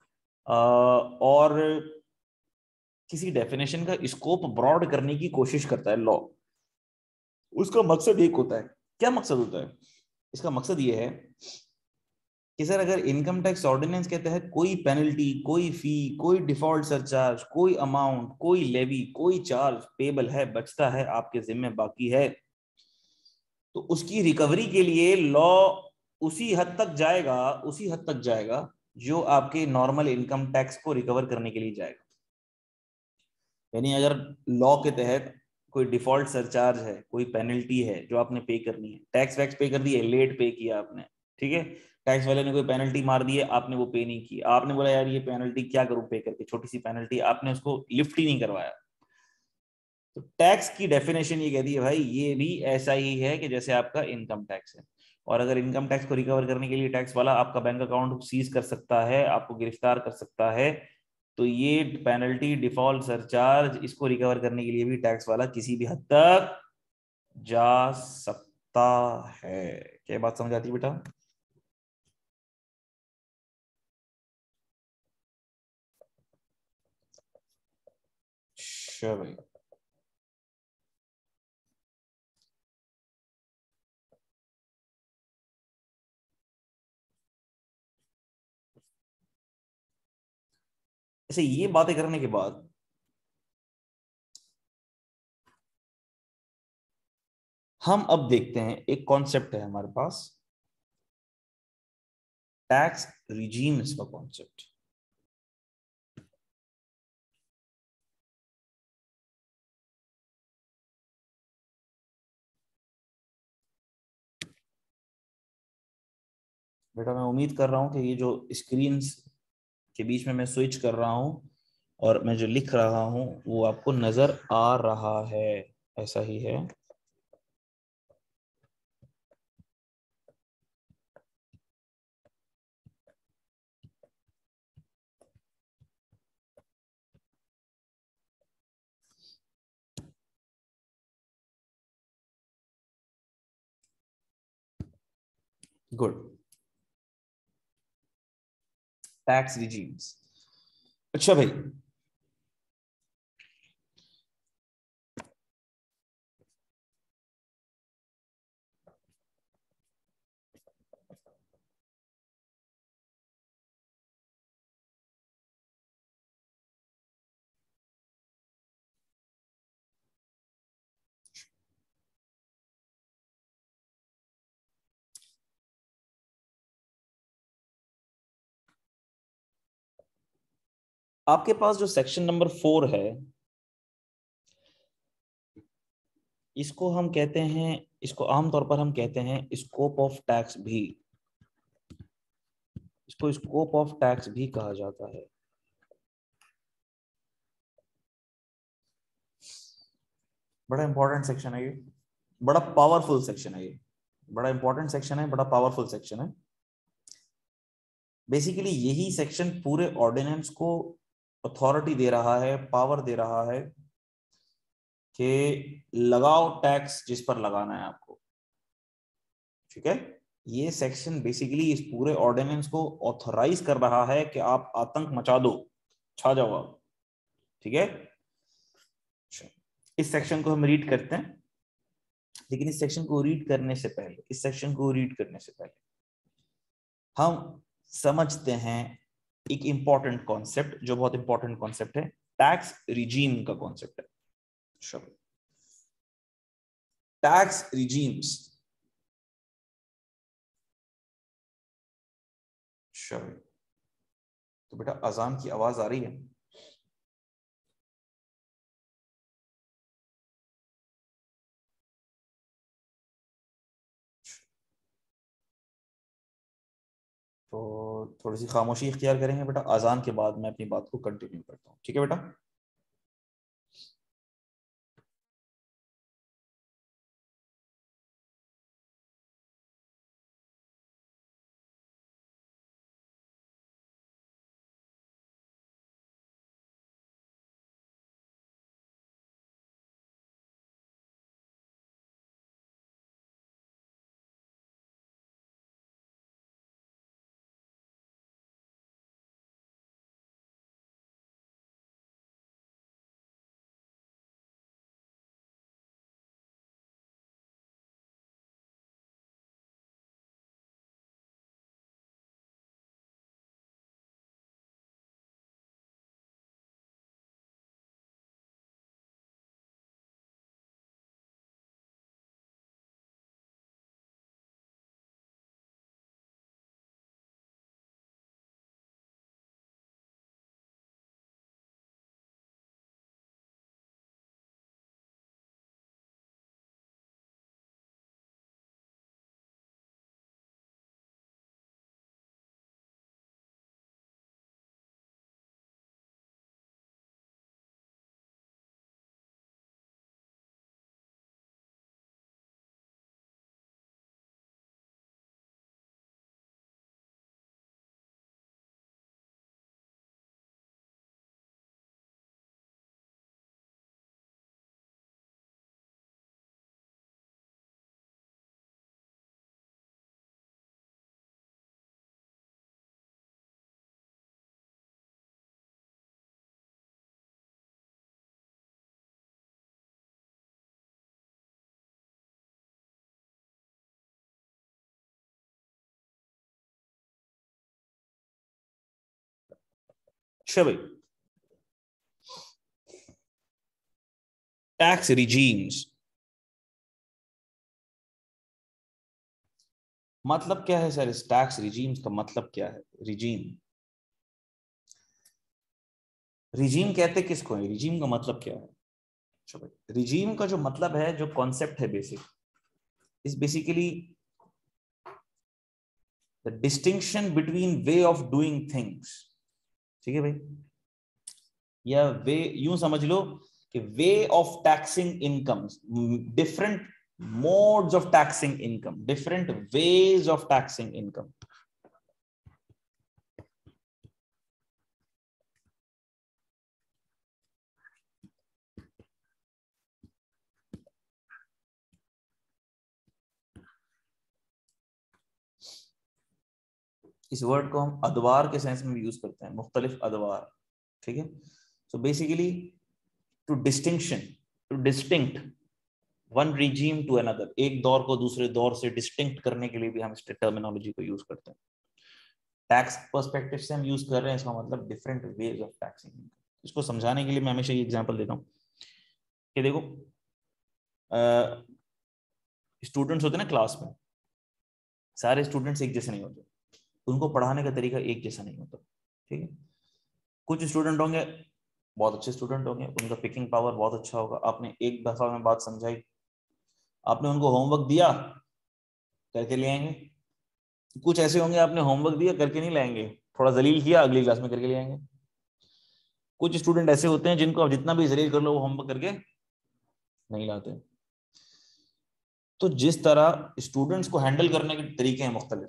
और किसी डेफिनेशन का स्कोप ब्रॉड करने की कोशिश करता है लॉ, उसका मकसद एक होता है। क्या मकसद होता है इसका? मकसद ये है कि सर अगर इनकम टैक्स ऑर्डिनेंस के तहत कोई पेनल्टी, कोई फी, कोई डिफॉल्ट सरचार्ज, कोई अमाउंट, कोई लेवी, कोई चार्ज पेबल है, बचता है, आपके जिम्मे बाकी है, तो उसकी रिकवरी के लिए लॉ उसी हद तक जाएगा, उसी हद तक जाएगा जो आपके नॉर्मल इनकम टैक्स को रिकवर करने के लिए जाएगा। यानी अगर लॉ के तहत कोई डिफॉल्ट सरचार्ज है, कोई पेनल्टी है जो आपने पे करनी है, टैक्स वैक्स पे कर दी है, लेट पे किया आपने, ठीक है, टैक्स वाले ने कोई पेनल्टी मार दी है, आपने वो पे नहीं की, आपने बोला यार ये पेनल्टी क्या करूं पे करके, छोटी सी पेनल्टी, आपने उसको लिफ्ट ही नहीं करवाया, तो टैक्स की डेफिनेशन ये कहती है भाई ये भी ऐसा ही है कि जैसे आपका इनकम टैक्स है। और अगर इनकम टैक्स को रिकवर करने के लिए टैक्स वाला आपका बैंक अकाउंट सीज कर सकता है, आपको गिरफ्तार कर सकता है, तो ये पेनल्टी, डिफॉल्ट, सरचार्ज, इसको रिकवर करने के लिए भी टैक्स वाला किसी भी हद तक जा सकता है। क्या बात समझ आती है बेटा? श्योर भाई। ऐसे ये बातें करने के बाद हम अब देखते हैं, एक कॉन्सेप्ट है हमारे पास, टैक्स रिजीम्स का कॉन्सेप्ट। बेटा मैं उम्मीद कर रहा हूं कि ये जो स्क्रीन के बीच में मैं स्विच कर रहा हूं और मैं जो लिख रहा हूं वो आपको नजर आ रहा है, ऐसा ही है। गुड। Tax regimes. अच्छा भाई, आपके पास जो सेक्शन नंबर फोर है, इसको हम कहते हैं, इसको आमतौर पर हम कहते हैं स्कोप ऑफ टैक्स भी, इसको स्कोप ऑफ टैक्स भी कहा जाता है। बड़ा इंपॉर्टेंट सेक्शन है ये, बड़ा पावरफुल सेक्शन है ये, बड़ा इंपॉर्टेंट सेक्शन है, बड़ा पावरफुल सेक्शन है। बेसिकली यही सेक्शन पूरे ऑर्डिनेंस को अथॉरिटी दे रहा है, पावर दे रहा है कि लगाओ टैक्स जिस पर लगाना है आपको। ठीक है, ये सेक्शन बेसिकली इस पूरे ऑर्डिनेंस को ऑथराइज कर रहा है कि आप आतंक मचा दो, छा जाओ आप। ठीक है, इस सेक्शन को हम रीड करते हैं, लेकिन इस सेक्शन को रीड करने से पहले इस सेक्शन को रीड करने से पहले हम समझते हैं एक इंपॉर्टेंट कॉन्सेप्ट, जो बहुत इंपॉर्टेंट कॉन्सेप्ट है, टैक्स रिजीम का कॉन्सेप्ट है। चलो, टैक्स रिजीम्स। चलो, तो बेटा अजान की आवाज आ रही है? तो थोड़ी सी खामोशी इख्तियार करेंगे बेटा, अजान के बाद मैं अपनी बात को कंटिन्यू करता हूँ। ठीक है बेटा? अच्छा भाई, टैक्स रिजीम्स मतलब क्या है सर? इस टैक्स रिजीम्स का मतलब क्या है? रिजीम, रिजीम कहते किसको है? रिजीम का मतलब क्या है? अच्छा भाई, रिजीम का जो मतलब है, जो कॉन्सेप्ट है basic, is basically the distinction between way of doing things. ठीक है भाई, या वे, यूं समझ लो कि way of taxing income, different modes of taxing income, different ways of taxing income. इस वर्ड को हम अदवार के सेंस में भी यूज करते हैं, मुख्तलिफ अदवार, ठीक है। So basically to distinction, to distinct one regime to another, एक दौर को दूसरे दौर से डिस्टिंक्ट करने के लिए भी हम इस टर्मिनोलॉजी को यूज करते हैं। टैक्स पर्सपेक्टिव से हम यूज कर रहे हैं, इसका मतलब डिफरेंट वेज ऑफ टैक्सिंग। इसको समझाने के लिए मैं हमेशा ये एग्जांपल देता हूँ कि देखो स्टूडेंट्स होते हैं ना क्लास में, सारे स्टूडेंट्स एक जैसे नहीं होते, उनको पढ़ाने का तरीका एक जैसा नहीं होता, ठीक है। कुछ स्टूडेंट होंगे बहुत अच्छे स्टूडेंट होंगे, उनका पिकिंग पावर बहुत अच्छा होगा, आपने एक दफा में बात समझाई, आपने उनको होमवर्क दिया करके ले आएंगे। कुछ ऐसे होंगे आपने होमवर्क दिया करके नहीं लाएंगे, थोड़ा जलील किया अगली क्लास में करके ले आएंगे। कुछ स्टूडेंट ऐसे होते हैं जिनको आप जितना भी जलील कर लो वो होमवर्क करके नहीं लाते। तो जिस तरह स्टूडेंट्स को हैंडल करने के तरीके हैं मुख्तलिफ,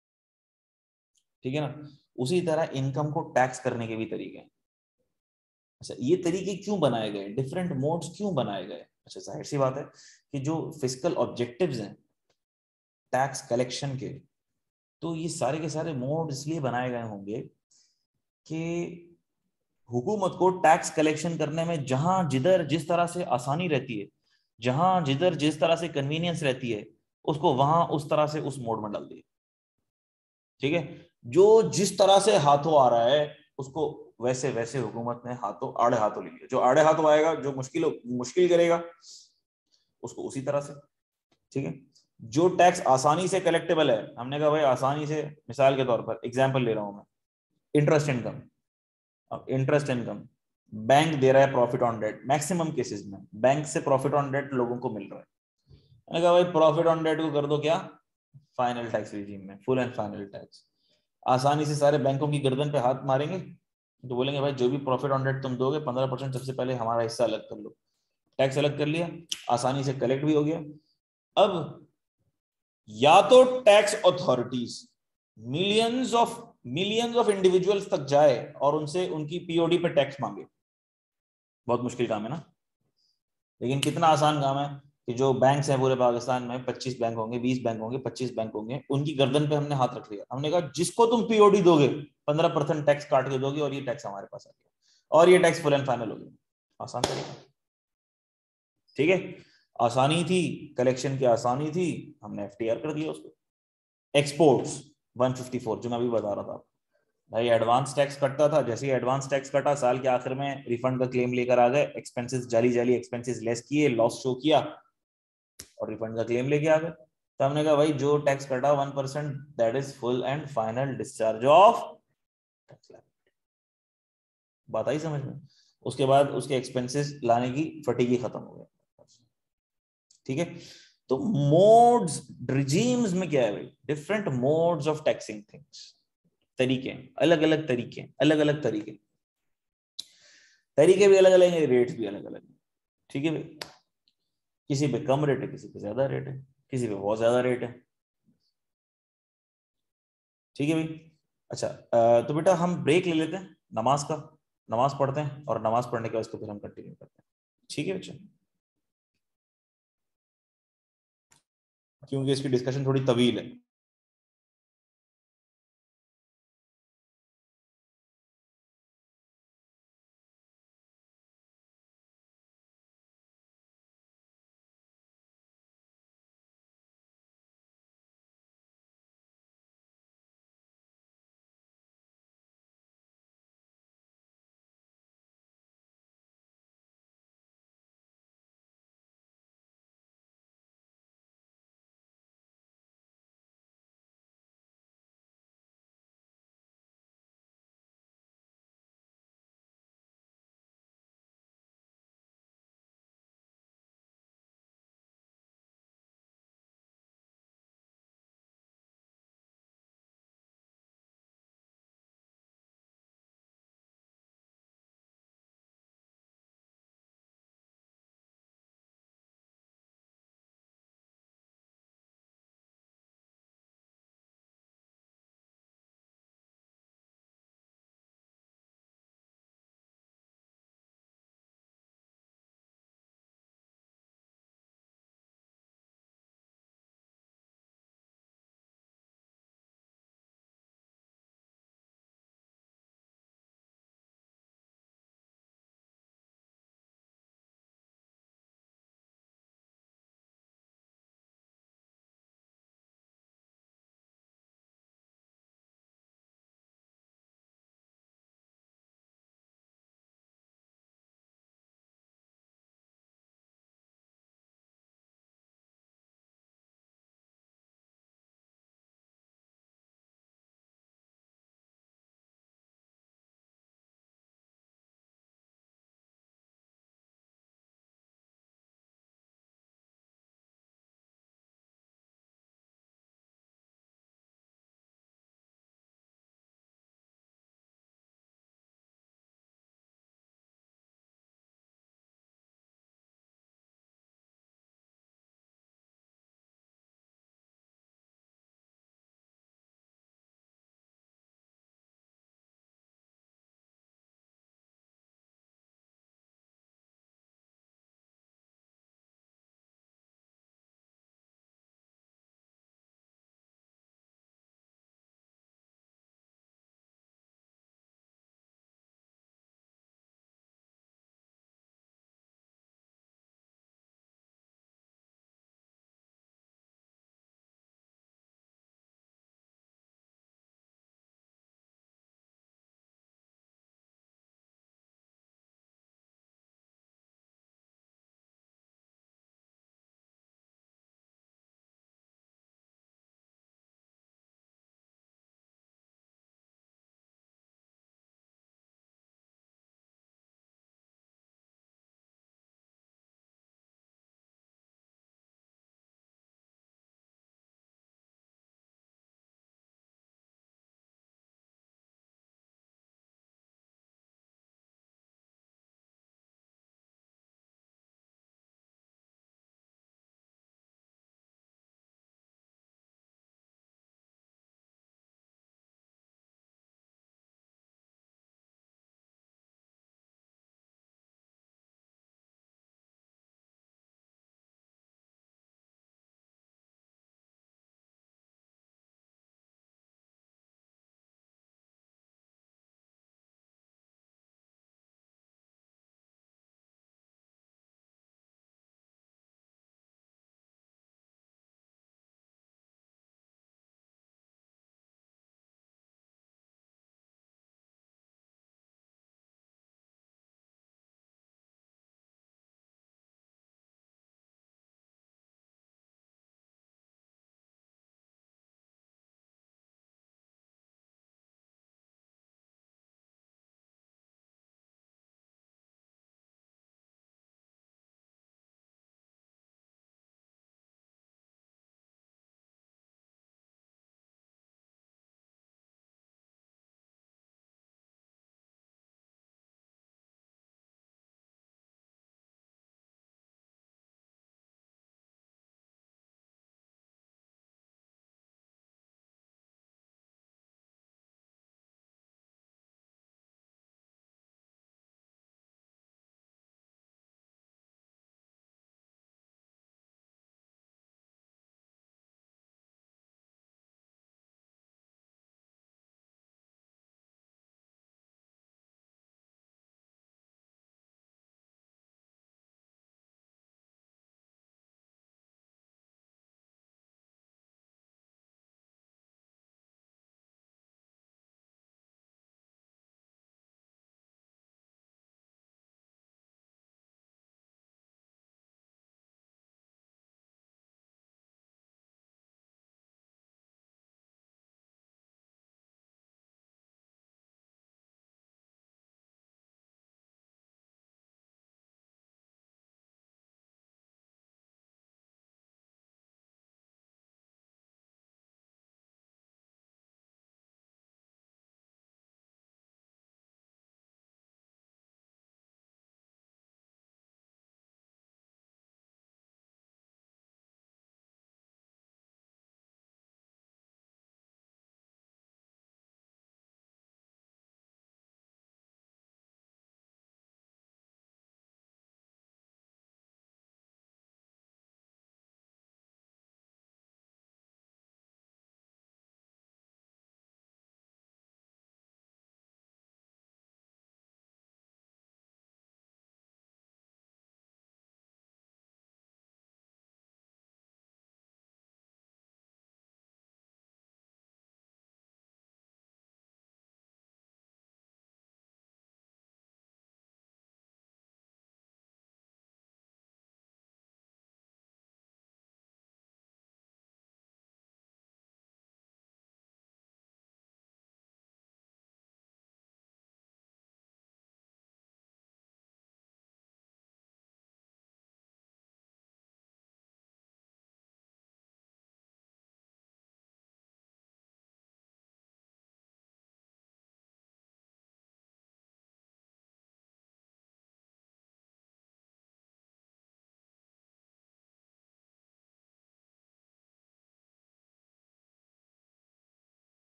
ठीक है ना, उसी तरह इनकम को टैक्स करने के भी तरीके हैं। अच्छा, ये तरीके क्यों बनाए गए, डिफरेंट मोड्स क्यों बनाए गए? अच्छा, जाहिर सी बात है कि जो फिस्कल ऑब्जेक्टिव्स हैं टैक्स कलेक्शन के, तो ये सारे के सारे मोड इसलिए बनाए गए होंगे कि हुकूमत को टैक्स कलेक्शन करने में जहां जिधर जिस तरह से आसानी रहती है, जहां जिधर जिस तरह से कन्वीनियंस रहती है, उसको वहां उस तरह से उस मोड में डाल दिए, ठीक है। जो जिस तरह से हाथों आ रहा है उसको वैसे वैसे हुकूमत ने हाथों आड़े हाथों ले लिया, जो आड़े हाथों आएगा, जो मुश्किल मुश्किल करेगा उसको उसी तरह से, ठीक है। जो टैक्स आसानी से कलेक्टेबल है, हमने कहा भाई आसानी से, मिसाल के तौर पर एग्जाम्पल ले रहा हूं मैं, इंटरेस्ट इनकम। अब इंटरेस्ट इनकम बैंक दे रहा है profit on debt, maximum cases में बैंक से प्रॉफिट ऑन डेट लोगों को मिल रहा है। मैंने कहा भाई प्रॉफिट ऑन डेट को कर दो क्या, फाइनल टैक्स रिजीम में, फुल एंड फाइनल टैक्स। आसानी से सारे बैंकों की गर्दन पे हाथ मारेंगे तो बोलेंगे भाई जो भी प्रॉफिट ऑन डेट तुम दोगे पंद्रह परसेंट सबसे पहले हमारा हिस्सा अलग कर लो, टैक्स अलग कर लिया, आसानी से कलेक्ट भी हो गया। अब या तो tax authorities millions of millions of individuals तक जाए और उनसे उनकी पीओडी पे टैक्स मांगे, बहुत मुश्किल काम है ना, लेकिन कितना आसान काम है कि जो बैंक है पूरे पाकिस्तान में, पच्चीस बैंक होंगे, बीस बैंक होंगे, पच्चीस बैंक होंगे, उनकी गर्दन पे हमने हाथ रख लिया, हमने कहा जिसको तुम पीओडी दोगे पंद्रह परसेंट टैक्स काट के दोगे और ये टैक्स हमारे पास आ गया और ये टैक्स फुल एंड फाइनल हो गया। आसान तरीका, ठीक है। आसानी थी, कलेक्शन की आसानी थी, हमने एफटीआर कर दिया उसको। एक्सपोर्ट्स वन फिफ्टी फोर जो मैं अभी बता रहा था भाई, एडवांस टैक्स कटता था, जैसे ही एडवांस टैक्स कटा साल के आखिर में रिफंड का क्लेम लेकर आ गए, एक्सपेंसेस जाली जाली एक्सपेंसेस लेस किए, लॉस शो किया और रिफंड का क्लेम लेके आ गए। तो हमने कहा भाई जो टैक्स कटा one percent that is full and final discharge of tax. बात आई समझ में? उसके बाद उसके एक्सपेंसेस लाने की फटीगी खत्म हो गया, ठीक है। तो मोड्स रिजीम्स में क्या है भाई, different modes of taxing things, तरीके, अलग अलग तरीके, अलग अलग तरीके, तरीके भी अलग अलग है, रेट्स भी अलग अलग है, ठीक है भाई। किसी पे कम रेट है, किसी पे ज्यादा रेट है, किसी पे बहुत ज्यादा रेट है, ठीक है भाई। अच्छा, तो बेटा हम ब्रेक ले लेते हैं नमाज का, नमाज पढ़ते हैं और नमाज पढ़ने के बाद इसको फिर हम कंटिन्यू करते हैं, ठीक है बच्चा, क्योंकि इसकी डिस्कशन थोड़ी तवील है।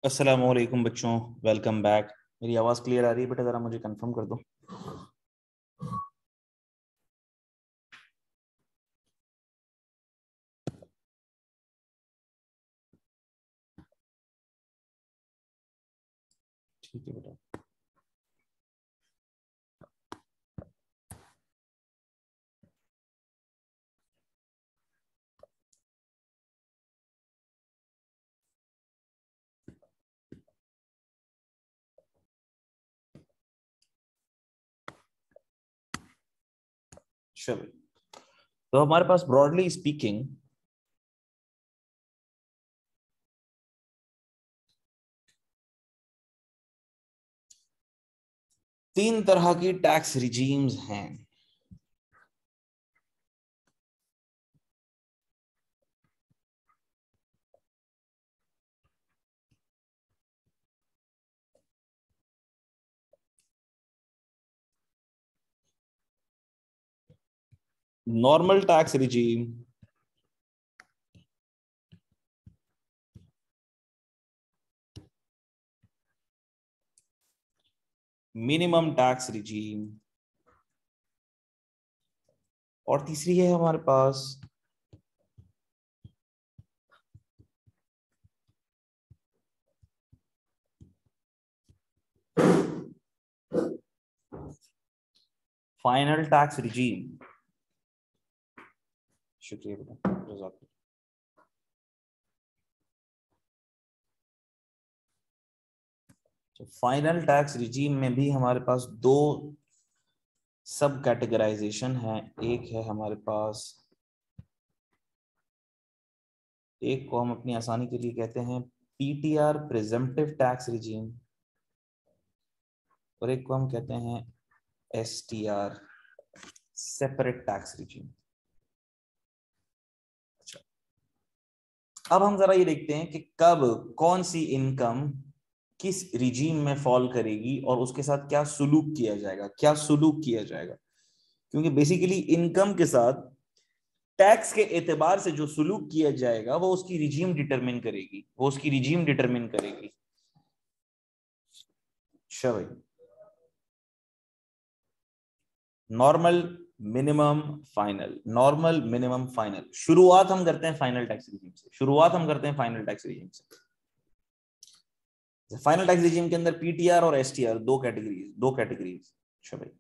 अस्सलाम वालेकुम बच्चों, वेलकम बैक। मेरी आवाज़ क्लियर आ रही है बेटा? ज़रा मुझे कंफर्म कर दो। ठीक है बेटा। चलो, तो हमारे पास ब्रॉडली स्पीकिंग तीन तरह की टैक्स रिजीम्स हैं। Normal tax regime, minimum tax regime, और तीसरी है हमारे पास फाइनल टैक्स रिजीम। शुक्रिया बेटा, जज़ाकल्लाह। तो फाइनल टैक्स रिजीम में भी हमारे पास दो सब कैटेगराइजेशन है। एक है हमारे पास, एक को हम अपनी आसानी के लिए कहते हैं पीटीआर प्रिजम्पटिव टैक्स रिजीम, और एक को हम कहते हैं एसटीआर सेपरेट टैक्स रिजीम। अच्छा, अब हम जरा ये देखते हैं कि कब कौन सी इनकम किस रिजीम में फॉल करेगी और उसके साथ क्या सुलूक किया जाएगा, क्या सुलूक किया जाएगा। क्योंकि बेसिकली इनकम के साथ टैक्स के एतबार से जो सुलूक किया जाएगा वो उसकी रिजीम डिटरमिन करेगी, वो उसकी रिजीम डिटरमिन करेगी। अच्छा भाई, normal, minimum, final. Normal, minimum, final. शुरुआत हम करते हैं फाइनल टैक्स रिजीम से। शुरुआत हम करते हैं फाइनल टैक्स रिजीम से। फाइनल टैक्स रिजीम के अंदर पीटीआर और एसटीआर दो कैटेगरीज, दो कैटेगरीज। अच्छा भाई,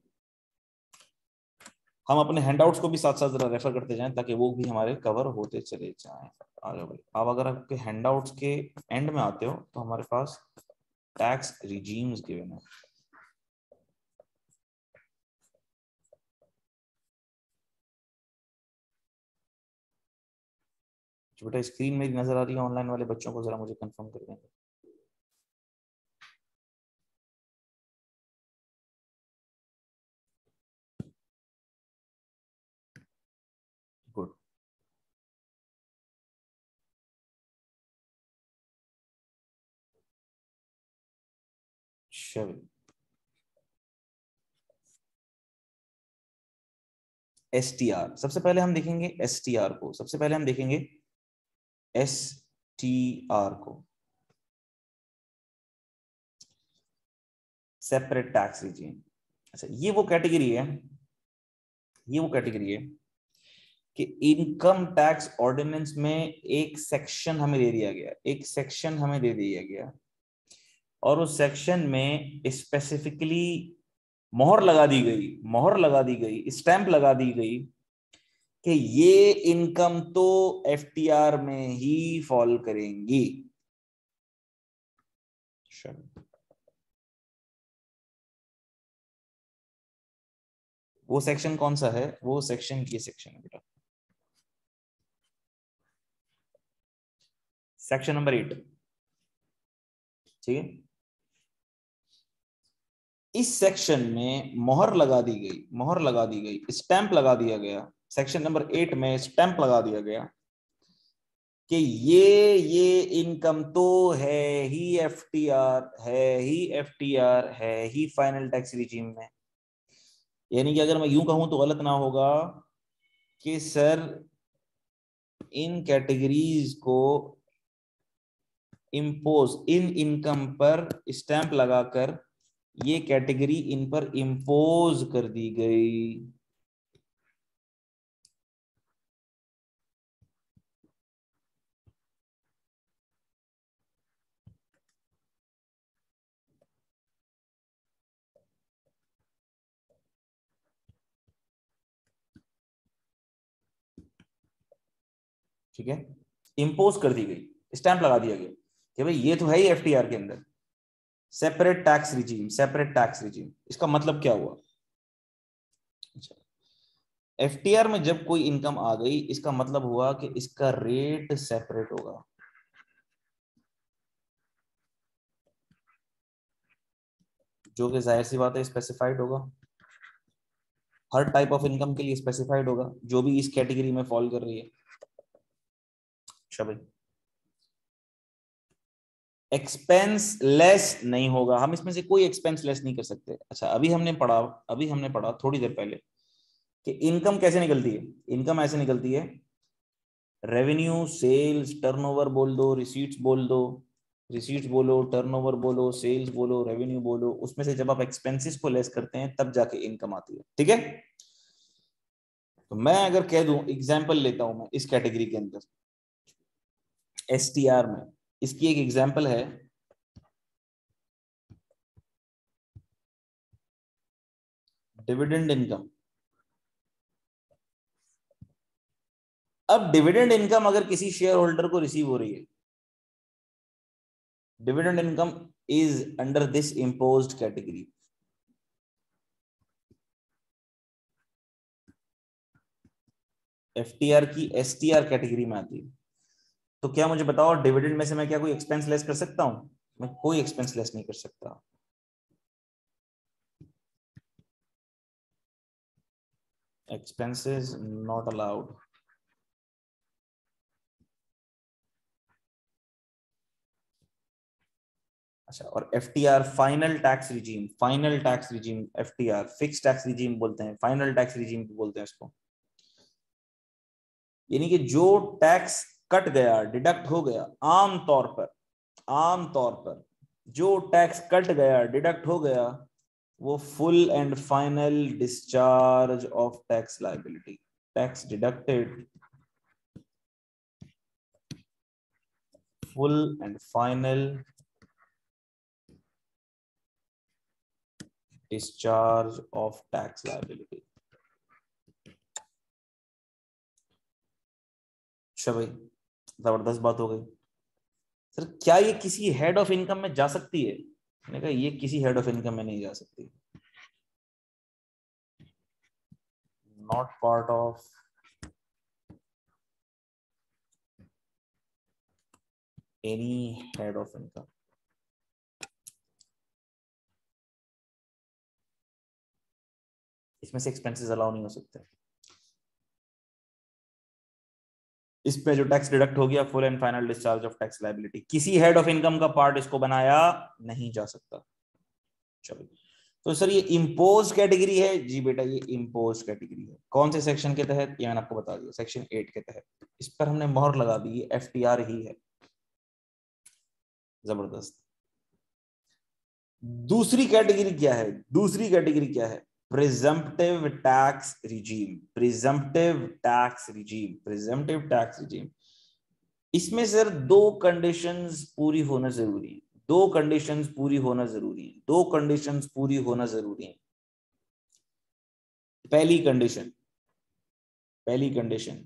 हम अपने हैंडआउट्स को भी साथ साथ जरा रेफर करते जाएं ताकि वो भी हमारे कवर होते चले जाएं। आ जाओ भाई, आप अगर आपके हैंडआउट्स के एंड में आते हो तो हमारे पास टैक्स रिजीम्स गिवन है। जो बेटा स्क्रीन मेरी नजर आ रही है ऑनलाइन वाले बच्चों को जरा मुझे कंफर्म कर देंगे। गुड। चलो, एसटीआर सबसे पहले हम देखेंगे। एसटीआर को सबसे पहले हम देखेंगे एसटीआर को, सेपरेट टैक्स रिजीम। अच्छा, ये वो कैटेगरी है, ये वो कैटेगरी है कि इनकम टैक्स ऑर्डिनेंस में एक सेक्शन हमें दे दिया गया, एक सेक्शन हमें दे दिया गया, और उस सेक्शन में स्पेसिफिकली मोहर लगा दी गई, मोहर लगा दी गई, स्टैंप लगा दी गई कि ये इनकम तो एफटीआर में ही फॉल करेंगी। वो सेक्शन कौन सा है? वो सेक्शन ये सेक्शन है बेटा, सेक्शन नंबर एट। ठीक है, इस सेक्शन में मोहर लगा दी गई, मोहर लगा दी गई, स्टैंप लगा दिया गया, सेक्शन नंबर एट में स्टैंप लगा दिया गया कि ये ये इनकम तो है ही एफटीआर, है ही एफटीआर, है ही फाइनल टैक्स रिजीम में। यानी कि अगर मैं यूं कहूं तो गलत ना होगा कि सर इन कैटेगरीज को इम्पोज इन इनकम पर स्टैंप लगाकर ये कैटेगरी इन पर इम्पोज कर दी गई। ठीक है, इम्पोज कर दी गई, स्टैंप लगा दिया गया कि भाई ये तो है ही एफटीआर के अंदर, separate tax regime, separate tax regime. इसका मतलब क्या हुआ? एफटीआर में जब कोई इनकम आ गई, इसका मतलब हुआ कि इसका रेट सेपरेट होगा। जो कि जाहिर सी बात है स्पेसिफाइड होगा, हर टाइप ऑफ इनकम के लिए स्पेसिफाइड होगा, जो भी इस कैटेगरी में फॉल कर रही है। शबी एक्सपेंस लेस नहीं होगा, हम इसमें से कोई एक्सपेंस लेस नहीं कर सकते। अच्छा, अभी हमने पढ़ा अभी हमने पढ़ा थोड़ी देर पहले कि इनकम कैसे निकलती है। इनकम ऐसे निकलती है, रेवेन्यू, सेल्स, टर्नओवर बोल दो, रिसीट्स बोल दो, रिसीट्स बोलो, टर्नओवर बोलो, सेल्स बोलो, रेवेन्यू बोलो, उसमें से जब आप एक्सपेंसेस को लेस करते हैं तब जाके इनकम आती है। ठीक है, तो मैं अगर कह दूं, एग्जांपल लेता हूं मैं इस कैटेगरी के अंदर एसटीआर में, इसकी एक एग्जांपल है डिविडेंड इनकम। अब डिविडेंड इनकम अगर किसी शेयर होल्डर को रिसीव हो रही है, dividend income is under this imposed category. FTR की एसटीआर कैटेगरी में आती है। तो क्या मुझे बताओ, डिविडेंड में से मैं क्या कोई एक्सपेंस लेस कर सकता हूं? मैं कोई एक्सपेंस लेस नहीं कर सकता। Expenses not allowed. अच्छा, और FTR final tax regime, final tax regime, FTR fix tax regime बोलते हैं, फाइनल टैक्स रिजीम बोलते हैं इसको। यानी कि जो टैक्स कट गया, डिडक्ट हो गया, आम तौर पर आम तौर पर जो टैक्स कट गया, डिडक्ट हो गया, वो full and final discharge of tax liability. Tax deducted, full and final discharge of tax liability. अच्छा भाई, जबरदस्त बात हो गई। सर क्या ये किसी हेड ऑफ इनकम में जा सकती है? मैंने कहा ये किसी हेड ऑफ इनकम में नहीं जा सकती। Not part of any head of income. इसमें से एक्सपेंसेस अलाउ नहीं हो सकते। इस पे जो टैक्स डिडक्ट हो गया, full and final discharge of tax liability, किसी हेड ऑफ इनकम का पार्ट इसको बनाया नहीं जा सकता। चलो, तो सर ये इम्पोज कैटेगरी है जी बेटा, ये इम्पोज कैटेगरी है। कौन से सेक्शन के तहत? ये मैंने आपको बता दिया, सेक्शन एट के तहत। इस पर हमने मोहर लगा दी, ये एफटीआर ही है। जबरदस्त। दूसरी कैटेगरी क्या है? दूसरी कैटेगरी क्या है? Presumptive tax regime, presumptive tax regime, presumptive tax regime. इसमें सर दो कंडीशंस पूरी होना जरूरी है, दो कंडीशंस पूरी होना जरूरी है, दो कंडीशंस पूरी होना जरूरी है। पहली कंडीशन, पहली कंडीशन,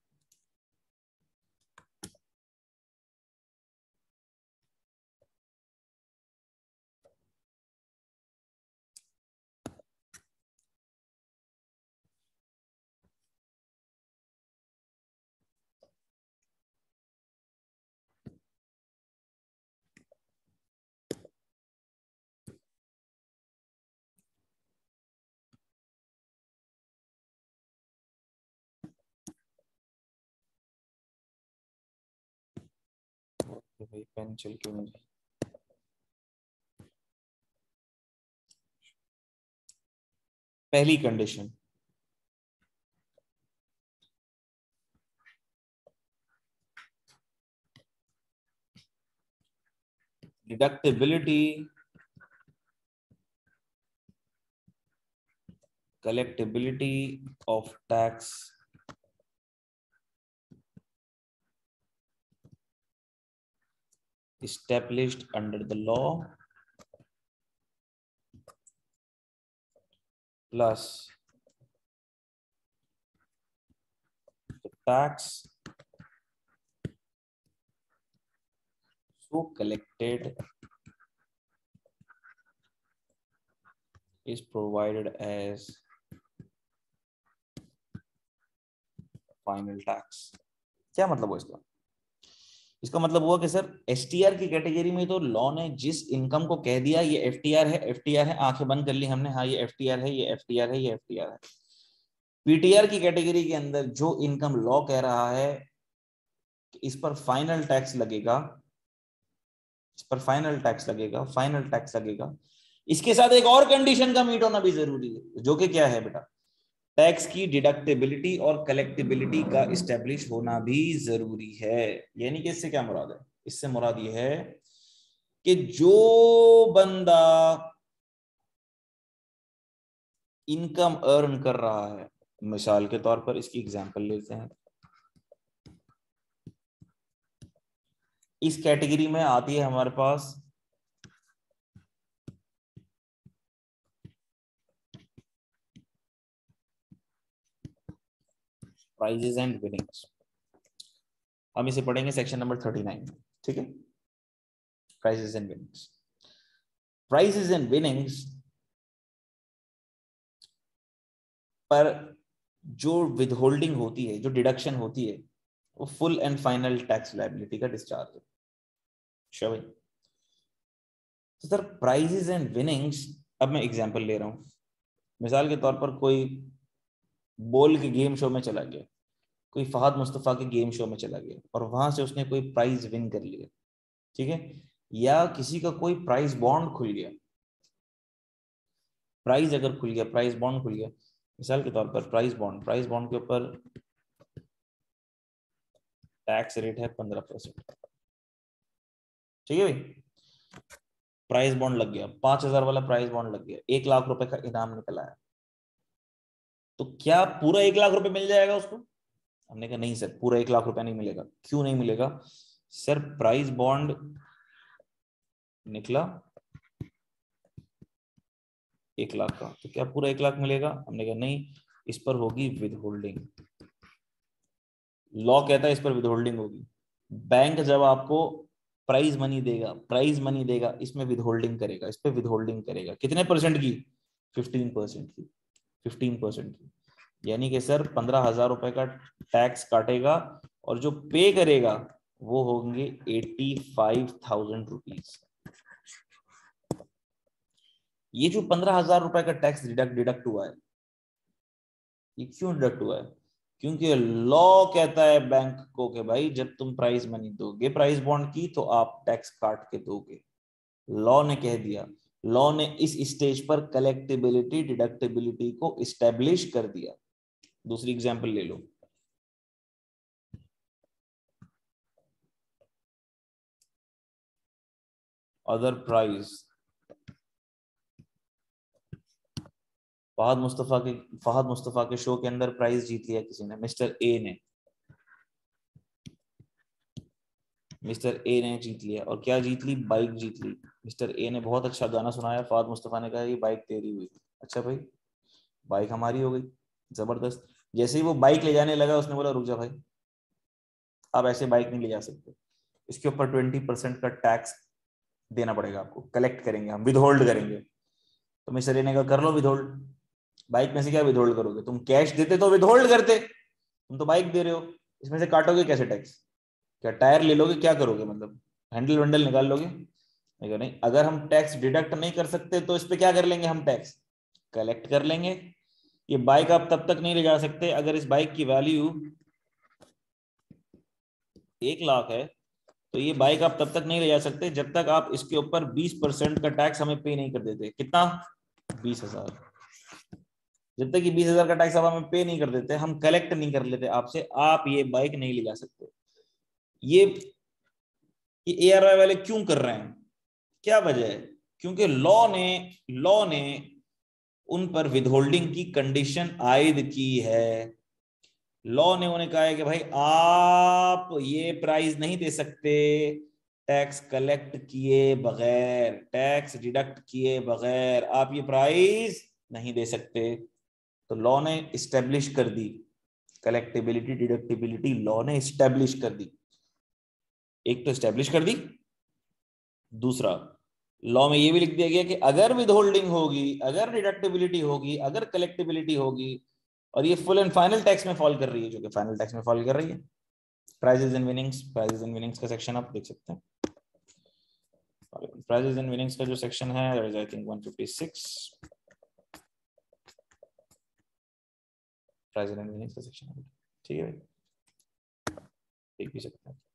भाई पेन चल क्यों नहीं? पहली condition, deductibility, collectability of tax established under the law plus the tax so collected is provided as final tax. क्या मतलब हुआ इसका? इसका मतलब हुआ कि सर एसटीआर की कैटेगरी में तो लॉ ने जिस इनकम को कह दिया ये एफटीआर है, एफटीआर है, आंखें बंद कर ली हमने, हाँ ये एफटीआर है, ये एफटीआर है, ये एफटीआर है। पीटीआर की कैटेगरी के अंदर जो इनकम लॉ कह रहा है कि इस पर फाइनल टैक्स लगेगा, इस पर फाइनल टैक्स लगेगा, फाइनल टैक्स लगेगा, इसके साथ एक और कंडीशन का मीट होना भी जरूरी है, जो कि क्या है बेटा? टैक्स की डिडक्टेबिलिटी और कलेक्टेबिलिटी का इस्टेब्लिश होना भी जरूरी है। यानी कि इससे क्या मुराद है? इससे मुराद ये है कि जो बंदा इनकम अर्न कर रहा है, मिसाल के तौर पर इसकी एग्जांपल लेते हैं, इस कैटेगरी में आती है हमारे पास प्राइजेस एंड विनिंग्स। हम इसे पढ़ेंगे सेक्शन नंबर थर्टी नाइन, ठीक है? Prizes and winnings. Prizes and winnings पर जो विदहोल्डिंग होती है, जो डिडक्शन होती है, वो full and final tax liability का डिस्चार्ज है। श्योर भाई? तो सर प्राइजेस एंड विनिंग्स, अब मैं एग्जांपल ले रहा हूं, मिसाल के तौर पर कोई बोल के गेम शो में चला गया, कोई फहद मुस्तफा के गेम शो में चला गया और वहां से उसने कोई प्राइज विन कर लिया, ठीक है? या किसी का कोई प्राइज बॉन्ड खुल गया, प्राइज अगर खुल गया, प्राइज बॉन्ड खुल गया, मिसाल के तौर पर प्राइज बॉन्ड, प्राइज बॉन्ड के ऊपर टैक्स रेट है पंद्रह परसेंट, ठीक है भाई? प्राइज बॉन्ड लग गया, पांच हजार वाला प्राइज बॉन्ड लग गया, एक लाख रुपए का इनाम निकला है, तो क्या पूरा एक लाख रुपए मिल जाएगा उसको? हमने कहा नहीं सर, पूरा एक लाख रुपया नहीं मिलेगा। क्यों नहीं मिलेगा? सर प्राइज बॉन्ड निकला एक लाख का, तो क्या पूरा एक लाख मिलेगा? हमने कहा नहीं, इस पर होगी विदहोल्डिंग। लॉ कहता है इस पर विदहोल्डिंग होगी। बैंक जब आपको प्राइज मनी देगा, प्राइज मनी देगा, इसमें विदहोल्डिंग करेगा, इस पर विदहोल्डिंग करेगा। कितने परसेंट की? फिफ्टीन परसेंट की, फिफ्टीन परसेंट की। यानी कि सर पंद्रह हजार रुपए का टैक्स काटेगा और जो पे करेगा वो होंगे एटी फाइव थाउजेंड रुपीज। ये जो पंद्रह हजार रुपए का टैक्स डिडक्ट डिडक्ट हुआ है, ये क्यों डिडक्ट हुआ है? क्योंकि लॉ कहता है बैंक को कि भाई जब तुम प्राइज मनी दोगे प्राइज बॉन्ड की तो आप टैक्स काट के दोगे। लॉ ने कह दिया, लॉ ने इस स्टेज पर कलेक्टेबिलिटी डिडक्टेबिलिटी को इस्टेब्लिश कर दिया। दूसरी एग्जांपल ले लो, अदर प्राइज। फहद मुस्तफा के फहद मुस्तफा के शो के अंदर प्राइज जीत लिया किसी ने, मिस्टर ए ने, मिस्टर ए ने जीत लिया। और क्या जीत ली? Bike Jeet Lee. Mister A ने बहुत अच्छा गाना सुनाया, फहद मुस्तफा ने कहा ये बाइक तेरी हुई। अच्छा भाई, बाइक हमारी हो गई, जबरदस्त। जैसे ही वो बाइक ले जाने लगा उसने बोला रुक जा भाई, आप ऐसे बाइक नहीं ले जा सकते, इसके ऊपर ट्वेंटी परसेंट का टैक्स देना पड़ेगा आपको, कलेक्ट करेंगे हम, विदहोल्ड करेंगे। तो मिस्टर ए ने कहा कर लो विदहोल्ड। बाइक में से क्या विदहोल्ड करोगे? तुम कैश देते तो विदहोल्ड करते, तुम तो बाइक दे रहे हो, इसमें से काटोगे कैसे टैक्स? क्या टायर ले लोगे, क्या करोगे? मतलब हैंडल वैंडल निकाल लोगे? नहीं, नहीं। अगर हम टैक्स डिडक्ट नहीं कर सकते तो इस पे क्या कर लेंगे? हम टैक्स कलेक्ट कर लेंगे। ये बाइक आप तब तक नहीं ले जा सकते अगर इस बाइक की वैल्यू एक लाख है, तो ये बाइक आप तब तक नहीं ले जा सकते जब तक आप इसके ऊपर बीस परसेंट का टैक्स हमें पे नहीं कर देते। कितना? बीस हजार। जब तक ये बीस हजार का टैक्स आप हमें पे नहीं कर देते, हम कलेक्ट नहीं कर लेते आपसे, आप ये बाइक नहीं ले जा सकते। ये ये ए आर वाई वाले क्यों कर रहे हैं? क्या वजह है? क्योंकि लॉ ने लॉ ने उन पर विदहोल्डिंग की कंडीशन आयद की है। लॉ ने उन्हें कहा है कि भाई आप ये प्राइस नहीं दे सकते टैक्स कलेक्ट किए बगैर, टैक्स डिडक्ट किए बगैर आप ये प्राइस नहीं दे सकते। तो लॉ ने इस्टेब्लिश कर दी कलेक्टेबिलिटी डिडक्टिबिलिटी, लॉ ने इस्टेब्लिश कर दी। एक तो इस्टेब्लिश कर दी, दूसरा लॉ में ये भी लिख दिया गया कि अगर विदहोल्डिंग होगी, अगर डिडक्टिबिलिटी होगी, अगर कलेक्टिबिलिटी होगी और ये फुल एंड फाइनल टैक्स में फॉल कर रही है, जो कि फाइनल टैक्स में फॉल कर रही है। Prizes and winnings, prizes and winnings का सेक्शन आप देख सकते हैं। प्राइजेस एंड विनिंग्स का जो सेक्शन है that is I think one fifty six. Prizes and winnings का सेक्शन है, ठीक है भाई, देख भी सकते हैं।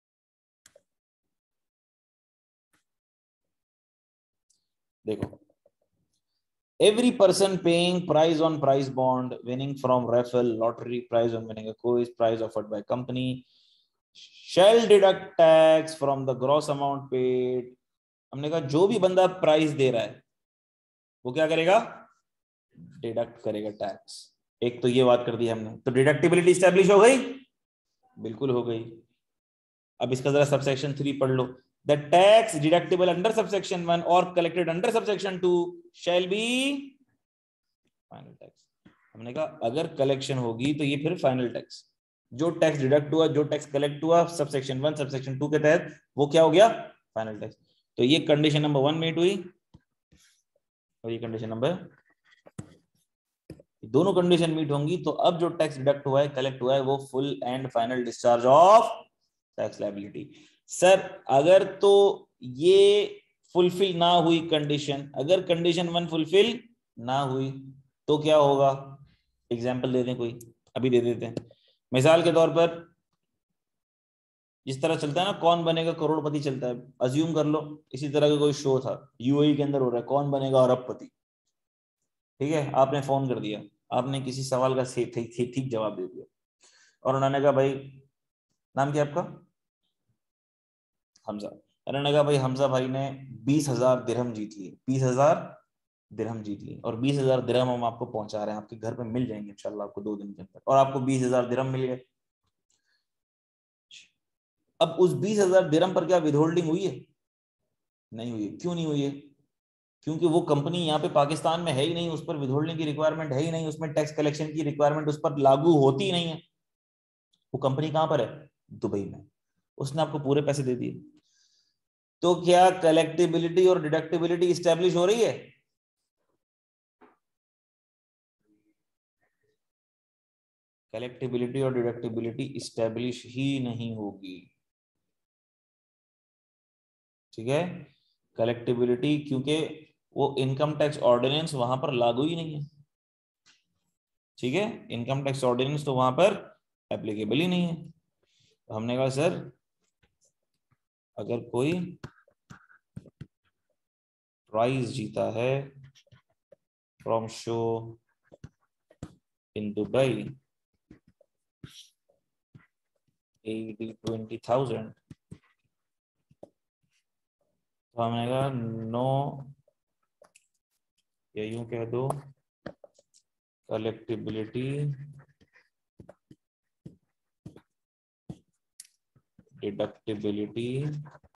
देखो, every person paying price on price bond winning from raffle lottery prize on winning a quiz prize offered by company shall deduct tax from the gross amount paid। हमने कहा जो भी बंदा प्राइस दे रहा है वो क्या करेगा? डिडक्ट करेगा टैक्स। एक तो ये बात कर दी हमने, तो डिडक्टिबिलिटी स्टैब्लिश हो गई, बिल्कुल हो गई। अब इसका जरा सबसेक्शन थ्री पढ़ लो। The tax deductible under subsection one और collected under subsection two shall be final tax. हमने कहा अगर कलेक्शन होगी तो ये फिर फाइनल टैक्स, जो टैक्स डिडक्ट हुआ, जो टैक्स कलेक्ट हुआ सबसेक्शन वन सबसेक्शन टू के तहत, वो क्या हो गया? Final tax. तो ये कंडीशन नंबर वन मीट हुई और ये कंडीशन नंबर, दोनों कंडीशन मीट होंगी तो अब जो टैक्स डिडक्ट हुआ है, कलेक्ट हुआ है, वो full and final discharge of tax liability. Sir अगर तो ये फुलफिल ना हुई कंडीशन, अगर कंडीशन वन फुलफिल ना हुई तो क्या होगा? एग्जाम्पल दे दें कोई, अभी दे देते हैं। मिसाल के तौर पर जिस तरह चलता है ना कौन बनेगा करोड़पति चलता है, अज्यूम कर लो इसी तरह का कोई शो था यूएई के अंदर हो रहा है, कौन बनेगा अरबपति। ठीक है, आपने फोन कर दिया, आपने किसी सवाल का ठीक ठीक ठीक जवाब दे दिया और उन्होंने कहा भाई, नाम क्या आपका? हमजा। उन्होंने कहा भाई हमजा भाई ने बीस हजार दिरहम जीत लिए, बीस हजार दिरहम जीत ली और बीस हजार दिरहम हम आपको पहुंचा रहे हैं, आपके घर पे मिल जाएंगे इंशाल्लाह आपको दो दिन के अंदर, और आपको बीस हजार दिरहम मिल गए। अब उस बीस हजार दिरहम पर क्या विदहोल्डिंग हुई है? नहीं हुई है। क्यों नहीं हुई है? क्योंकि वो कंपनी यहाँ पे पाकिस्तान में है ही नहीं, उस पर विदहोल्डिंग की रिक्वायरमेंट है ही नहीं, उसमें टैक्स कलेक्शन की रिक्वायरमेंट उस पर लागू होती ही नहीं है। वो कंपनी कहां पर है? दुबई में। उसने आपको पूरे पैसे दे दिए, तो क्या कलेक्टिबिलिटी और डिडक्टिबिलिटी स्टैब्लिश हो रही है? कलेक्टिबिलिटी और डिडक्टिबिलिटी स्टैब्लिश ही नहीं होगी। ठीक है, कलेक्टिबिलिटी क्योंकि वो इनकम टैक्स ऑर्डिनेंस वहां पर लागू ही नहीं है। ठीक है, इनकम टैक्स ऑर्डिनेंस तो वहां पर एप्लीकेबल ही नहीं है। तो हमने कहा सर अगर कोई प्राइज जीता है from show in Dubai eighty twenty thousand, तो हमने कहा नो, या यूं कह दो कलेक्टिबिलिटी डिडक्टिबिलिटी